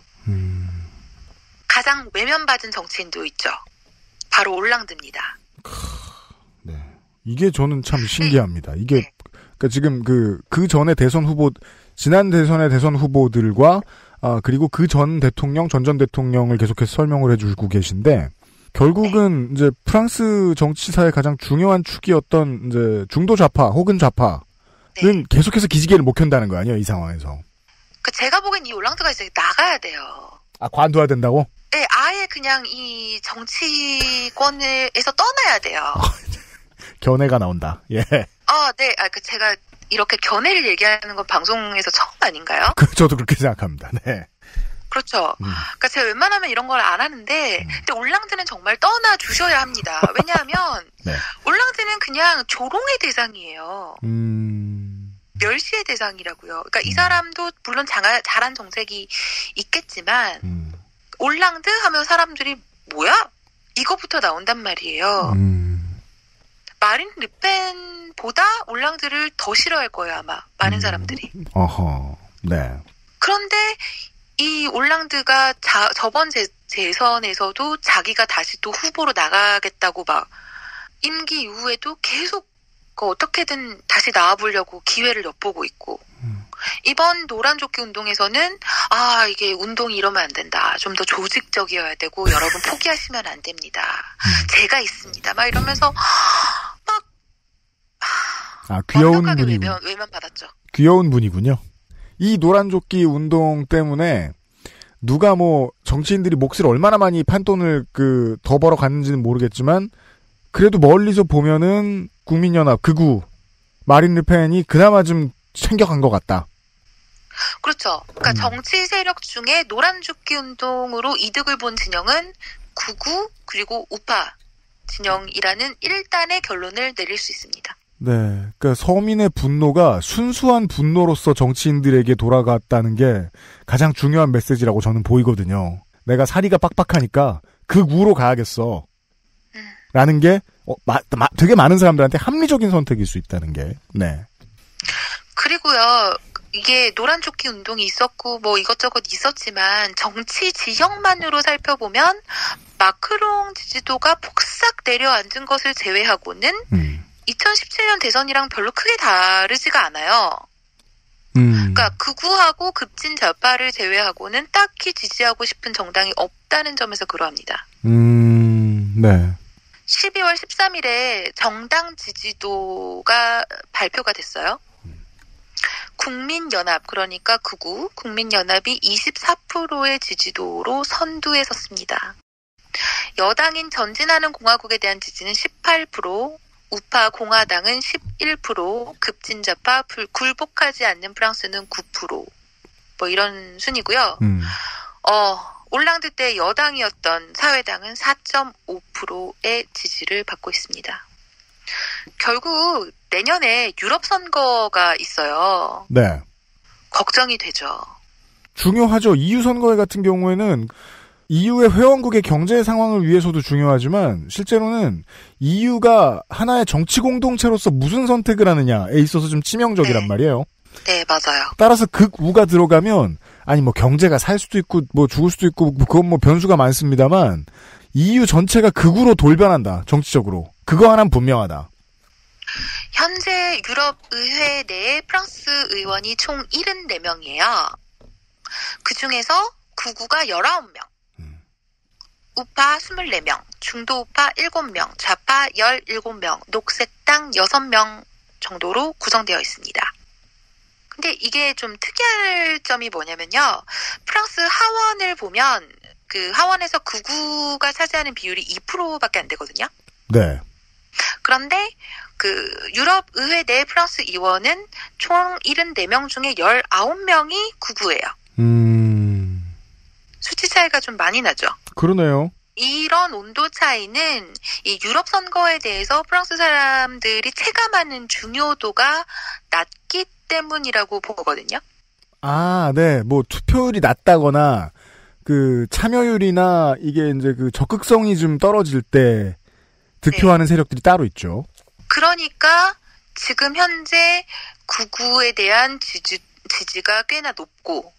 가장 외면받은 정치인도 있죠. 바로 올랑드입니다. 네. 이게 저는 참 신기합니다. 이게 그러니까 지금 그 전에 지난 대선의 대선 후보들과 그리고 그 전 대통령, 전 대통령을 계속해서 설명을 해주고 계신데 결국은 이제 프랑스 정치사의 가장 중요한 축이었던 이제 중도 좌파 혹은 좌파는 계속해서 기지개를 못 켠다는 거 아니에요, 이 상황에서. 제가 보기엔 이 올랑드가 이제 나가야 돼요. 관둬야 된다고? 네, 아예 그냥 이 정치권에서 떠나야 돼요. 견해가 나온다. 예. 네. 제가 이렇게 견해를 얘기하는 건 방송에서 처음 아닌가요? 저도 그렇게 생각합니다. 네. 그렇죠. 그러니까 제가 멸하면 이런 걸 안 하는데, 근데 올랑드는 정말 떠나 주셔야 합니다. 왜냐하면 네. 올랑드는 그냥 조롱의 대상이에요. 멸시의 대상이라고요. 그러니까 이 사람도 물론 잘한 정책이 있겠지만 올랑드 하면 사람들이 뭐야? 이거부터 나온단 말이에요. 마린 르펜보다 올랑드를 더 싫어할 거예요, 아마. 많은 사람들이. 어허. 네. 그런데 이 올랑드가 저번 재선에서도 자기가 다시 또 후보로 나가겠다고 임기 이후에도 계속 어떻게든 다시 나와보려고 기회를 엿보고 있고 이번 이번 노란조끼 운동에서는 이게 운동이 이러면 안 된다. 좀 더 조직적이어야 되고 여러분 포기하시면 안 됩니다. 제가 있습니다. 막 이러면서 귀여운 완벽하게 분이 외면 받았죠. 귀여운 분이군요. 이 노란조끼 운동 때문에 누가 정치인들이 몫을 얼마나 많이 판돈을 더 벌어 갔는지는 모르겠지만 그래도 멀리서 보면은 국민연합 극우 마린 르펜이 그나마 좀 챙겨간 것 같다. 그렇죠. 그러니까 정치 세력 중에 노란조끼 운동으로 이득을 본 진영은 극우 그리고 우파 진영이라는 1단의 결론을 내릴 수 있습니다. 네, 그러니까 서민의 분노가 순수한 분노로서 정치인들에게 돌아갔다는 게 가장 중요한 메시지라고 저는 보이거든요. 내가 사리가 빡빡하니까 극우로 가야겠어. 라는 게 되게 많은 사람들한테 합리적인 선택일 수 있다는 게. 네. 그리고요. 이게 노란조끼 운동이 있었고 이것저것 있었지만 정치 지형만으로 살펴보면 마크롱 지지도가 폭삭 내려앉은 것을 제외하고는 2017년 대선이랑 별로 크게 다르지가 않아요. 그러니까 극우하고 급진 좌파를 제외하고는 딱히 지지하고 싶은 정당이 없다는 점에서 그러합니다. 네. 12월 13일에 정당 지지도가 발표가 됐어요. 국민연합, 그러니까 극우, 국민연합이 24%의 지지도로 선두에 섰습니다. 여당인 전진하는 공화국에 대한 지지는 18%, 우파 공화당은 11%, 급진좌파 굴복하지 않는 프랑스는 9%, 이런 순이고요. 올랑드 때 여당이었던 사회당은 4.5%의 지지를 받고 있습니다. 결국 내년에 유럽 선거가 있어요. 네. 걱정이 되죠. 중요하죠. EU 선거회 같은 경우에는 EU의 회원국의 경제 상황을 위해서도 중요하지만 실제로는 EU가 하나의 정치 공동체로서 무슨 선택을 하느냐에 있어서 좀 치명적이란 말이에요. 네, 맞아요. 따라서 극우가 들어가면 경제가 살 수도 있고 죽을 수도 있고 그건 변수가 많습니다만 EU 전체가 극우로 돌변한다. 정치적으로. 그거 하나는 분명하다. 현재 유럽의회 내에 프랑스 의원이 총 74명이에요. 그중에서 극우가 19명, 우파 24명, 중도우파 7명, 좌파 17명, 녹색당 6명 정도로 구성되어 있습니다. 근데 이게 좀 특이할 점이 뭐냐면요. 프랑스 하원을 보면 그 하원에서 극우가 차지하는 비율이 2%밖에 안 되거든요. 네. 그런데 그 유럽 의회 내 프랑스 의원은 총 74명 중에 19명이 극우예요. 수치 차이가 좀 많이 나죠. 그러네요. 이런 온도 차이는 이 유럽 선거에 대해서 프랑스 사람들이 체감하는 중요도가 낮기 때문이라고 보거든요. 아, 네. 투표율이 낮다거나 그 참여율이나 이게 이제 그 적극성이 좀 떨어질 때 득표하는 세력들이 따로 있죠. 그러니까 지금 현재 극우에 대한 지지가 꽤나 높고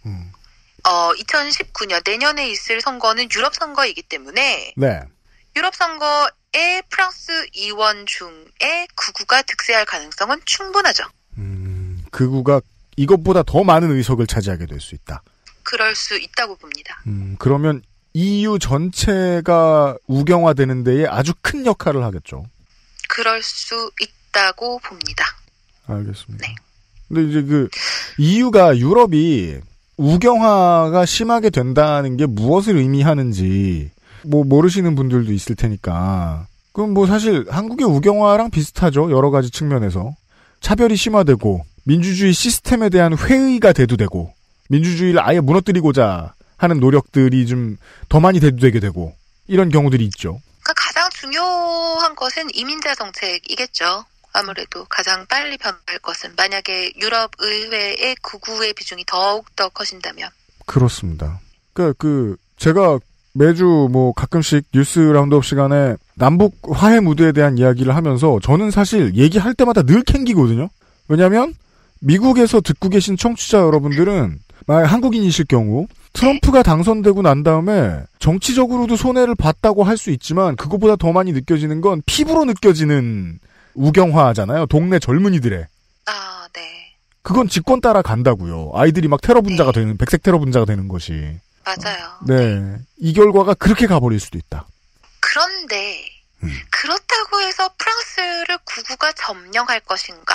2019년 내년에 있을 선거는 유럽 선거이기 때문에 네. 유럽 선거에 프랑스 의원 중에 극우가 득세할 가능성은 충분하죠. 극우가 이것보다 더 많은 의석을 차지하게 될 수 있다. 그럴 수 있다고 봅니다. 그러면 EU 전체가 우경화되는 데에 아주 큰 역할을 하겠죠. 그럴 수 있다고 봅니다. 알겠습니다. 네. 근데 이제 EU가 유럽이 우경화가 심하게 된다는 게 무엇을 의미하는지 모르시는 분들도 있을 테니까. 그럼 사실 한국의 우경화랑 비슷하죠. 여러 가지 측면에서. 차별이 심화되고 민주주의 시스템에 대한 회의가 대두되고 민주주의를 아예 무너뜨리고자 하는 노력들이 좀 더 많이 대두되게 되고 이런 경우들이 있죠. 그러니까 가장 중요한 것은 이민자 정책이겠죠. 아무래도 가장 빨리 변할 것은 만약에 유럽 의회의 극우의 비중이 더욱더 커진다면. 그렇습니다. 그러니까 제가 매주 가끔씩 뉴스 라운드업 시간에 남북 화해 무드에 대한 이야기를 하면서 저는 사실 얘기할 때마다 늘 캥기거든요. 왜냐하면 미국에서 듣고 계신 청취자 여러분들은 만약 한국인이실 경우 트럼프가 당선되고 난 다음에 정치적으로도 손해를 봤다고 할 수 있지만 그것보다 더 많이 느껴지는 건 피부로 느껴지는 우경화잖아요. 동네 젊은이들의. 아, 네. 그건 직권 따라 간다고요. 아이들이 막 테러 분자가 되는, 백색 테러 분자가 되는 것이. 맞아요. 네. 이 결과가 그렇게 가버릴 수도 있다. 그런데 그렇다고 해서 프랑스를 구구가 점령할 것인가?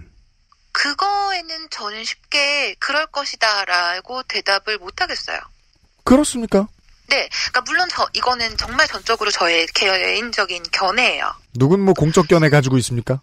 그거에는 저는 쉽게 그럴 것이다라고 대답을 못 하겠어요. 그렇습니까? 네, 그러니까 물론 이거는 정말 전적으로 저의 개인적인 견해예요. 누군 뭐 공적 견해 가지고 있습니까?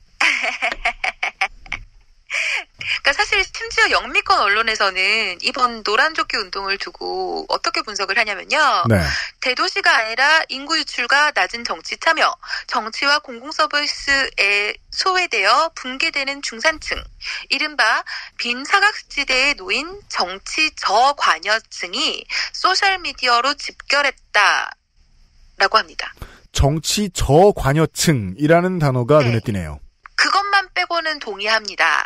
그러니까 사실 심지어 영미권 언론에서는 이번 노란조끼 운동을 두고 어떻게 분석을 하냐면요. 네. 대도시가 아니라 인구 유출과 낮은 정치 참여, 정치와 공공서비스에 소외되어 붕괴되는 중산층, 이른바 빈 사각지대에 놓인 정치 저관여층이 소셜미디어로 집결했다라고 합니다. 정치 저관여층이라는 단어가 눈에 띄네요. 그것만 빼고는 동의합니다.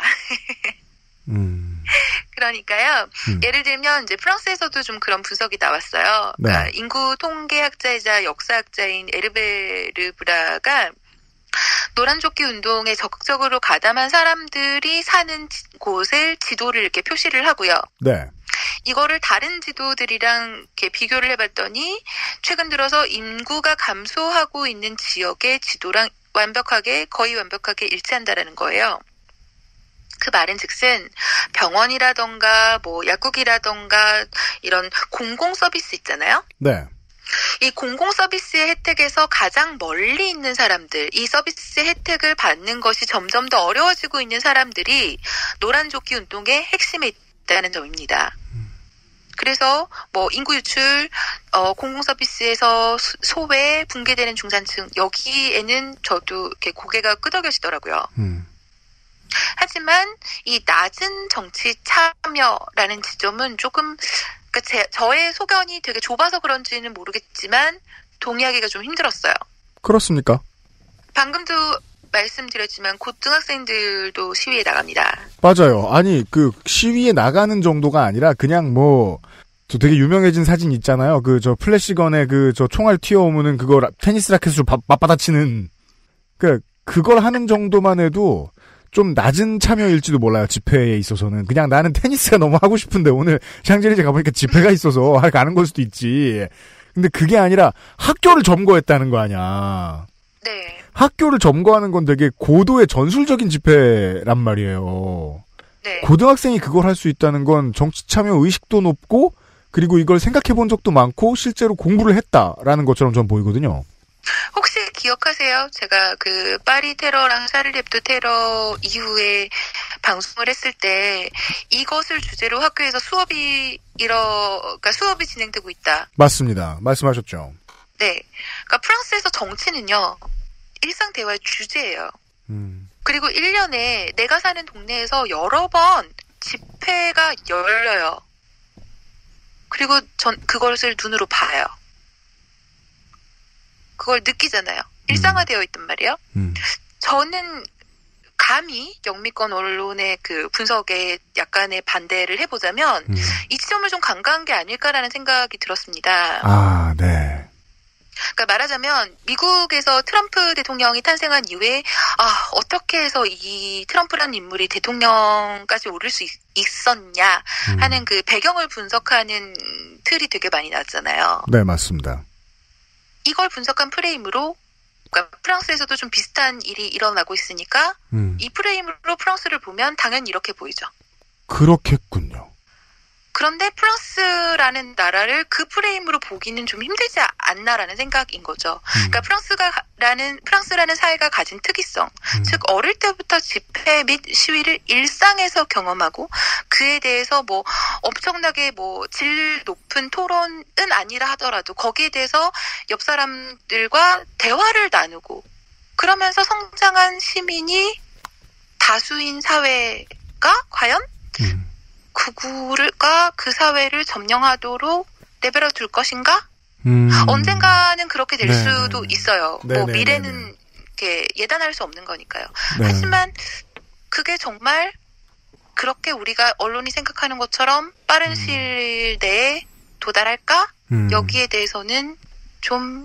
그러니까요. 예를 들면 이제 프랑스에서도 좀 그런 분석이 나왔어요. 네. 그러니까 인구 통계학자이자 역사학자인 에르베 르브라가 노란조끼 운동에 적극적으로 가담한 사람들이 사는 곳을 지도를 이렇게 표시를 하고요. 네. 이거를 다른 지도들이랑 이렇게 비교를 해봤더니 최근 들어서 인구가 감소하고 있는 지역의 지도랑 거의 완벽하게 일치한다라는 거예요. 그 말은 즉슨 병원이라던가 뭐 약국이라던가 이런 공공 서비스 있잖아요. 네. 이 공공 서비스의 혜택에서 가장 멀리 있는 사람들, 이 서비스의 혜택을 받는 것이 점점 더 어려워지고 있는 사람들이 노란조끼 운동의 핵심에 있다는 점입니다. 그래서 뭐 인구 유출, 공공 서비스에서 소외, 붕괴되는 중산층, 여기에는 저도 이렇게 고개가 끄덕여지더라고요. 하지만 이 낮은 정치 참여라는 지점은 조금, 그러니까 저의 소견이 되게 좁아서 그런지는 모르겠지만 동의하기가 좀 힘들었어요. 그렇습니까? 방금도 말씀드렸지만 고등학생들도 시위에 나갑니다. 맞아요. 아니 그 시위에 나가는 정도가 아니라 그냥 뭐 저 되게 유명해진 사진 있잖아요. 그 저 플래시건에 그 저 총알 튀어오면은 그거 테니스 라켓으로 맞받아치는 그걸 하는 정도만 해도 좀 낮은 참여일지도 몰라요. 집회에 있어서는 그냥 나는 테니스가 너무 하고 싶은데 오늘 샹젤리제 가보니까 집회가 있어서 가는 걸 수도 있지. 근데 그게 아니라 학교를 점거했다는 거 아니야. 네. 학교를 점거하는 건 되게 고도의 전술적인 집회란 말이에요. 네. 고등학생이 그걸 할 수 있다는 건 정치 참여 의식도 높고 그리고 이걸 생각해 본 적도 많고 실제로 공부를 했다라는 것처럼 전 보이거든요. 혹시 기억하세요? 제가 그 파리 테러랑 샤를리앱도 테러 이후에 방송을 했을 때 이것을 주제로 학교에서 수업이 진행되고 있다. 맞습니다. 말씀하셨죠. 네. 그러니까 프랑스에서 정치는요. 일상 대화의 주제예요. 그리고 1년에 내가 사는 동네에서 여러 번 집회가 열려요. 그리고 전 그것을 눈으로 봐요. 그걸 느끼잖아요. 일상화되어 있단 말이에요. 저는 감히 영미권 언론의 그 분석에 약간의 반대를 해보자면 이 지점을 좀 간과한 게 아닐까라는 생각이 들었습니다. 아, 네. 그러니까 말하자면 미국에서 트럼프 대통령이 탄생한 이후에 어떻게 해서 이 트럼프라는 인물이 대통령까지 오를 수 있었냐 하는 그 배경을 분석하는 틀이 되게 많이 나왔잖아요. 네, 맞습니다. 이걸 분석한 프레임으로 그러니까 프랑스에서도 좀 비슷한 일이 일어나고 있으니까 이 프레임으로 프랑스를 보면 당연히 이렇게 보이죠. 그렇겠군요. 그런데 프랑스라는 나라를 그 프레임으로 보기는 좀 힘들지 않나라는 생각인 거죠. 그러니까 프랑스라는 사회가 가진 특이성, 즉 어릴 때부터 집회 및 시위를 일상에서 경험하고 그에 대해서 뭐 엄청나게 뭐 질 높은 토론은 아니라 하더라도 거기에 대해서 옆 사람들과 대화를 나누고 그러면서 성장한 시민이 다수인 사회가 과연 구구가 그 사회를 점령하도록 내버려 둘 것인가? 언젠가는 그렇게 될 수도 있어요. 뭐 미래는 이렇게 예단할 수 없는 거니까요. 네. 하지만 그게 정말 그렇게 우리가 언론이 생각하는 것처럼 빠른 시일 내에 도달할까? 여기에 대해서는 좀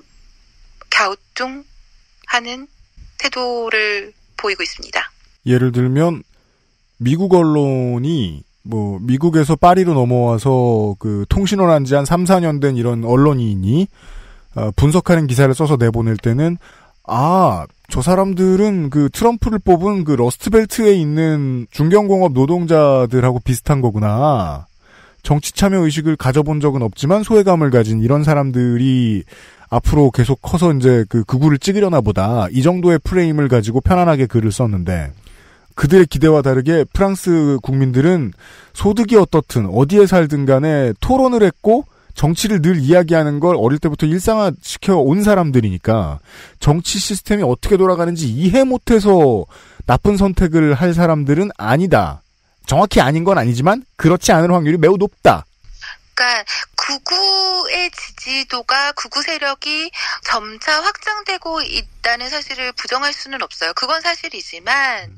갸우뚱하는 태도를 보이고 있습니다. 예를 들면 미국 언론이 뭐 미국에서 파리로 넘어와서 그 통신원 한 지 한 3, 4년 된 이런 언론인이 분석하는 기사를 써서 내보낼 때는 저 사람들은 그 트럼프를 뽑은 그 러스트벨트에 있는 중견공업 노동자들하고 비슷한 거구나. 정치 참여 의식을 가져본 적은 없지만 소외감을 가진 이런 사람들이 앞으로 계속 커서 이제 그 극우를 찍으려나 보다. 이 정도의 프레임을 가지고 편안하게 글을 썼는데 그들의 기대와 다르게 프랑스 국민들은 소득이 어떻든 어디에 살든 간에 토론을 했고 정치를 늘 이야기하는 걸 어릴 때부터 일상화시켜 온 사람들이니까 정치 시스템이 어떻게 돌아가는지 이해 못해서 나쁜 선택을 할 사람들은 아니다. 정확히 아닌 건 아니지만 그렇지 않을 확률이 매우 높다. 그러니까 극우의 지지도가 극우 세력이 점차 확장되고 있다는 사실을 부정할 수는 없어요. 그건 사실이지만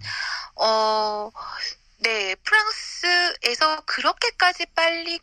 네, 프랑스에서 그렇게까지 빨리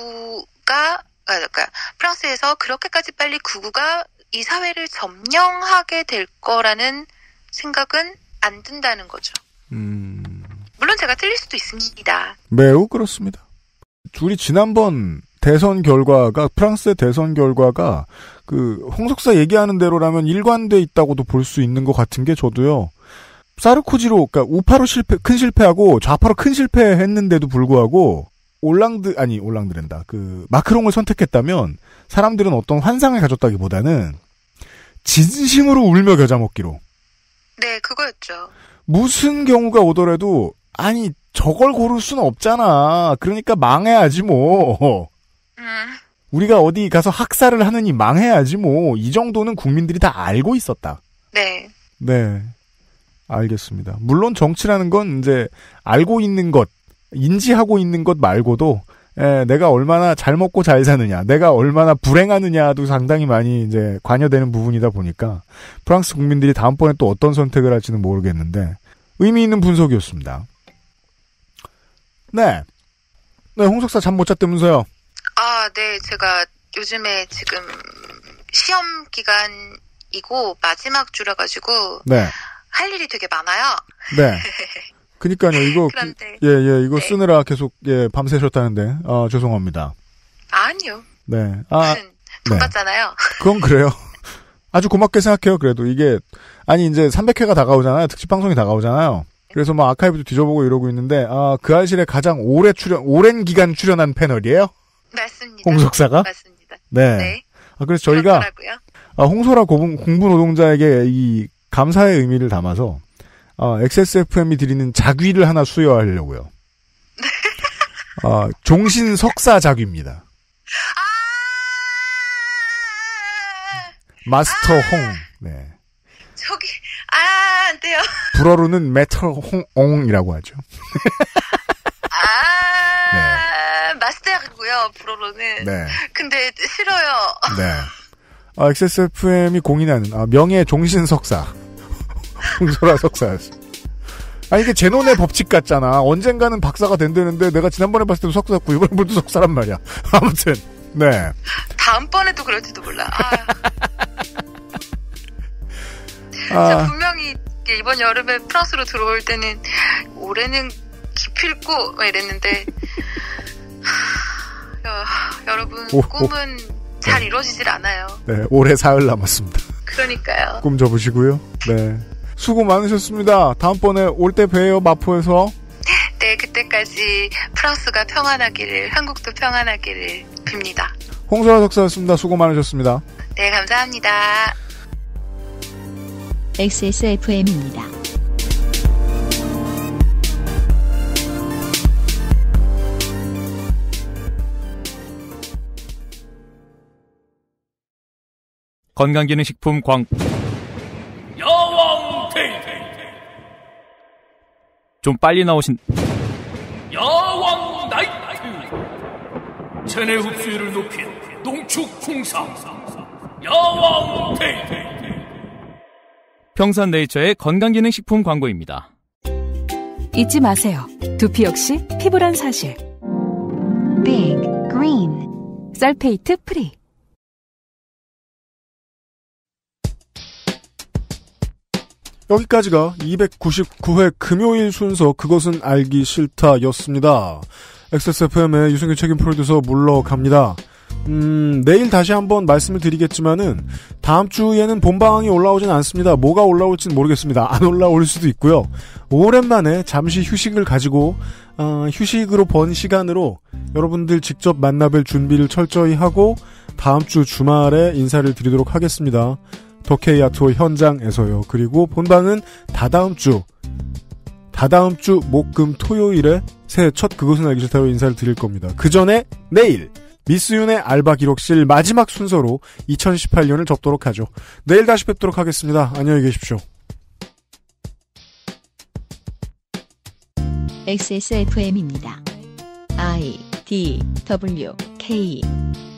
프랑스에서 그렇게까지 빨리 극우가 이 사회를 점령하게 될 거라는 생각은 안 든다는 거죠. 물론 제가 틀릴 수도 있습니다. 매우 그렇습니다. 둘이 지난번 대선 결과가 프랑스의 대선 결과가 그 홍석사 얘기하는 대로라면 일관돼 있다고도 볼 수 있는 것 같은 게 저도요. 사르코지로 그러니까 우파로 큰 실패하고 좌파로 큰 실패했는데도 불구하고 올랑드랜다. 그 마크롱을 선택했다면 사람들은 어떤 환상을 가졌다기보다는 진심으로 울며 겨자 먹기로. 네, 그거였죠. 무슨 경우가 오더라도 아니 저걸 고를 수는 없잖아. 그러니까 망해야지 뭐. 우리가 어디 가서 학살을 하느니 망해야지 뭐. 이 정도는 국민들이 다 알고 있었다. 네. 네. 알겠습니다. 물론 정치라는 건 이제 알고 있는 것, 인지하고 있는 것 말고도 내가 얼마나 잘 먹고 잘 사느냐, 내가 얼마나 불행하느냐도 상당히 많이 이제 관여되는 부분이다 보니까 프랑스 국민들이 다음번에 또 어떤 선택을 할지는 모르겠는데 의미 있는 분석이었습니다. 네. 네, 홍석사 잠 못 잤다면서요? 네. 제가 요즘에 지금 시험 기간이고 마지막 주라 가지고 네. 할 일이 되게 많아요. 네. 그니까요, 이거, 그런데, 이거 네. 쓰느라 계속, 죄송합니다. 아니요. 네. 무슨, 돈 받잖아요. 그건 그래요. 아주 고맙게 생각해요, 그래도. 이게, 이제 300회가 다가오잖아요. 특집 방송이 다가오잖아요. 그래서 아카이브도 뒤져보고 이러고 있는데, 그 알실에 가장 오랜 기간 출연한 패널이에요? 맞습니다. 홍석사가? 맞습니다. 네. 네. 그래서 저희가, 그렇더라고요. 홍소라 공부 노동자에게 이 감사의 의미를 담아서, XSFM이 드리는 자귀를 하나 수여하려고요. 종신 석사 자귀입니다. 마스터 홍. 네. 저기, 안 돼요. 불어로는 메터 홍옹이라고 하죠. 네. 마스터고요, 불어로는. 네. 근데 싫어요. 네. XSFM이 공인하는 명예 종신 석사. 홍소라 석사였어. 이게 제논의 법칙 같잖아. 언젠가는 박사가 된다는데 내가 지난번에 봤을 때도 석사였고 이번에도 석사란 말이야. 아무튼 네. 다음번에도 그럴지도 몰라. 제가 분명히 이번 여름에 프랑스로 들어올 때는 올해는 기필코 이랬는데 여러분 꿈은 잘 이루어지질 않아요. 네, 올해 사흘 남았습니다. 그러니까요. 꿈 접으시고요. 네. 수고 많으셨습니다. 다음번에 올 때 봬요, 마포에서. 네, 그때까지 프랑스가 평안하기를, 한국도 평안하기를 빕니다. 홍소라 석사였습니다. 수고 많으셨습니다. 네, 감사합니다. XSFM입니다. 건강기능식품 야왕 좀 빨리 나오신 야왕 나이트 체내 흡수율을 높인 농축 홍삼 야왕 평산네이처의 건강기능식품 광고입니다. 잊지 마세요. 두피 역시 피부란 사실. Big Green 설페이트 프리. 여기까지가 299회 금요일 순서 그것은 알기 싫다였습니다. XSFM의 유승규 책임 프로듀서 물러갑니다. 내일 다시 한번 말씀을 드리겠지만은 다음 주에는 본방이 올라오진 않습니다. 뭐가 올라올지는 모르겠습니다. 안 올라올 수도 있고요. 오랜만에 잠시 휴식을 가지고 휴식으로 번 시간으로 여러분들 직접 만나뵐 준비를 철저히 하고 다음 주 주말에 인사를 드리도록 하겠습니다. 더케이 아트홀 현장에서요. 그리고 본방은 다다음 주 목금 토요일에 새해 첫 그것은 알기 싫다로 인사를 드릴 겁니다. 그 전에 내일 미스윤의 알바 기록실 마지막 순서로 2018년을 접도록 하죠. 내일 다시 뵙도록 하겠습니다. 안녕히 계십시오. XSFM입니다. I, D, W, K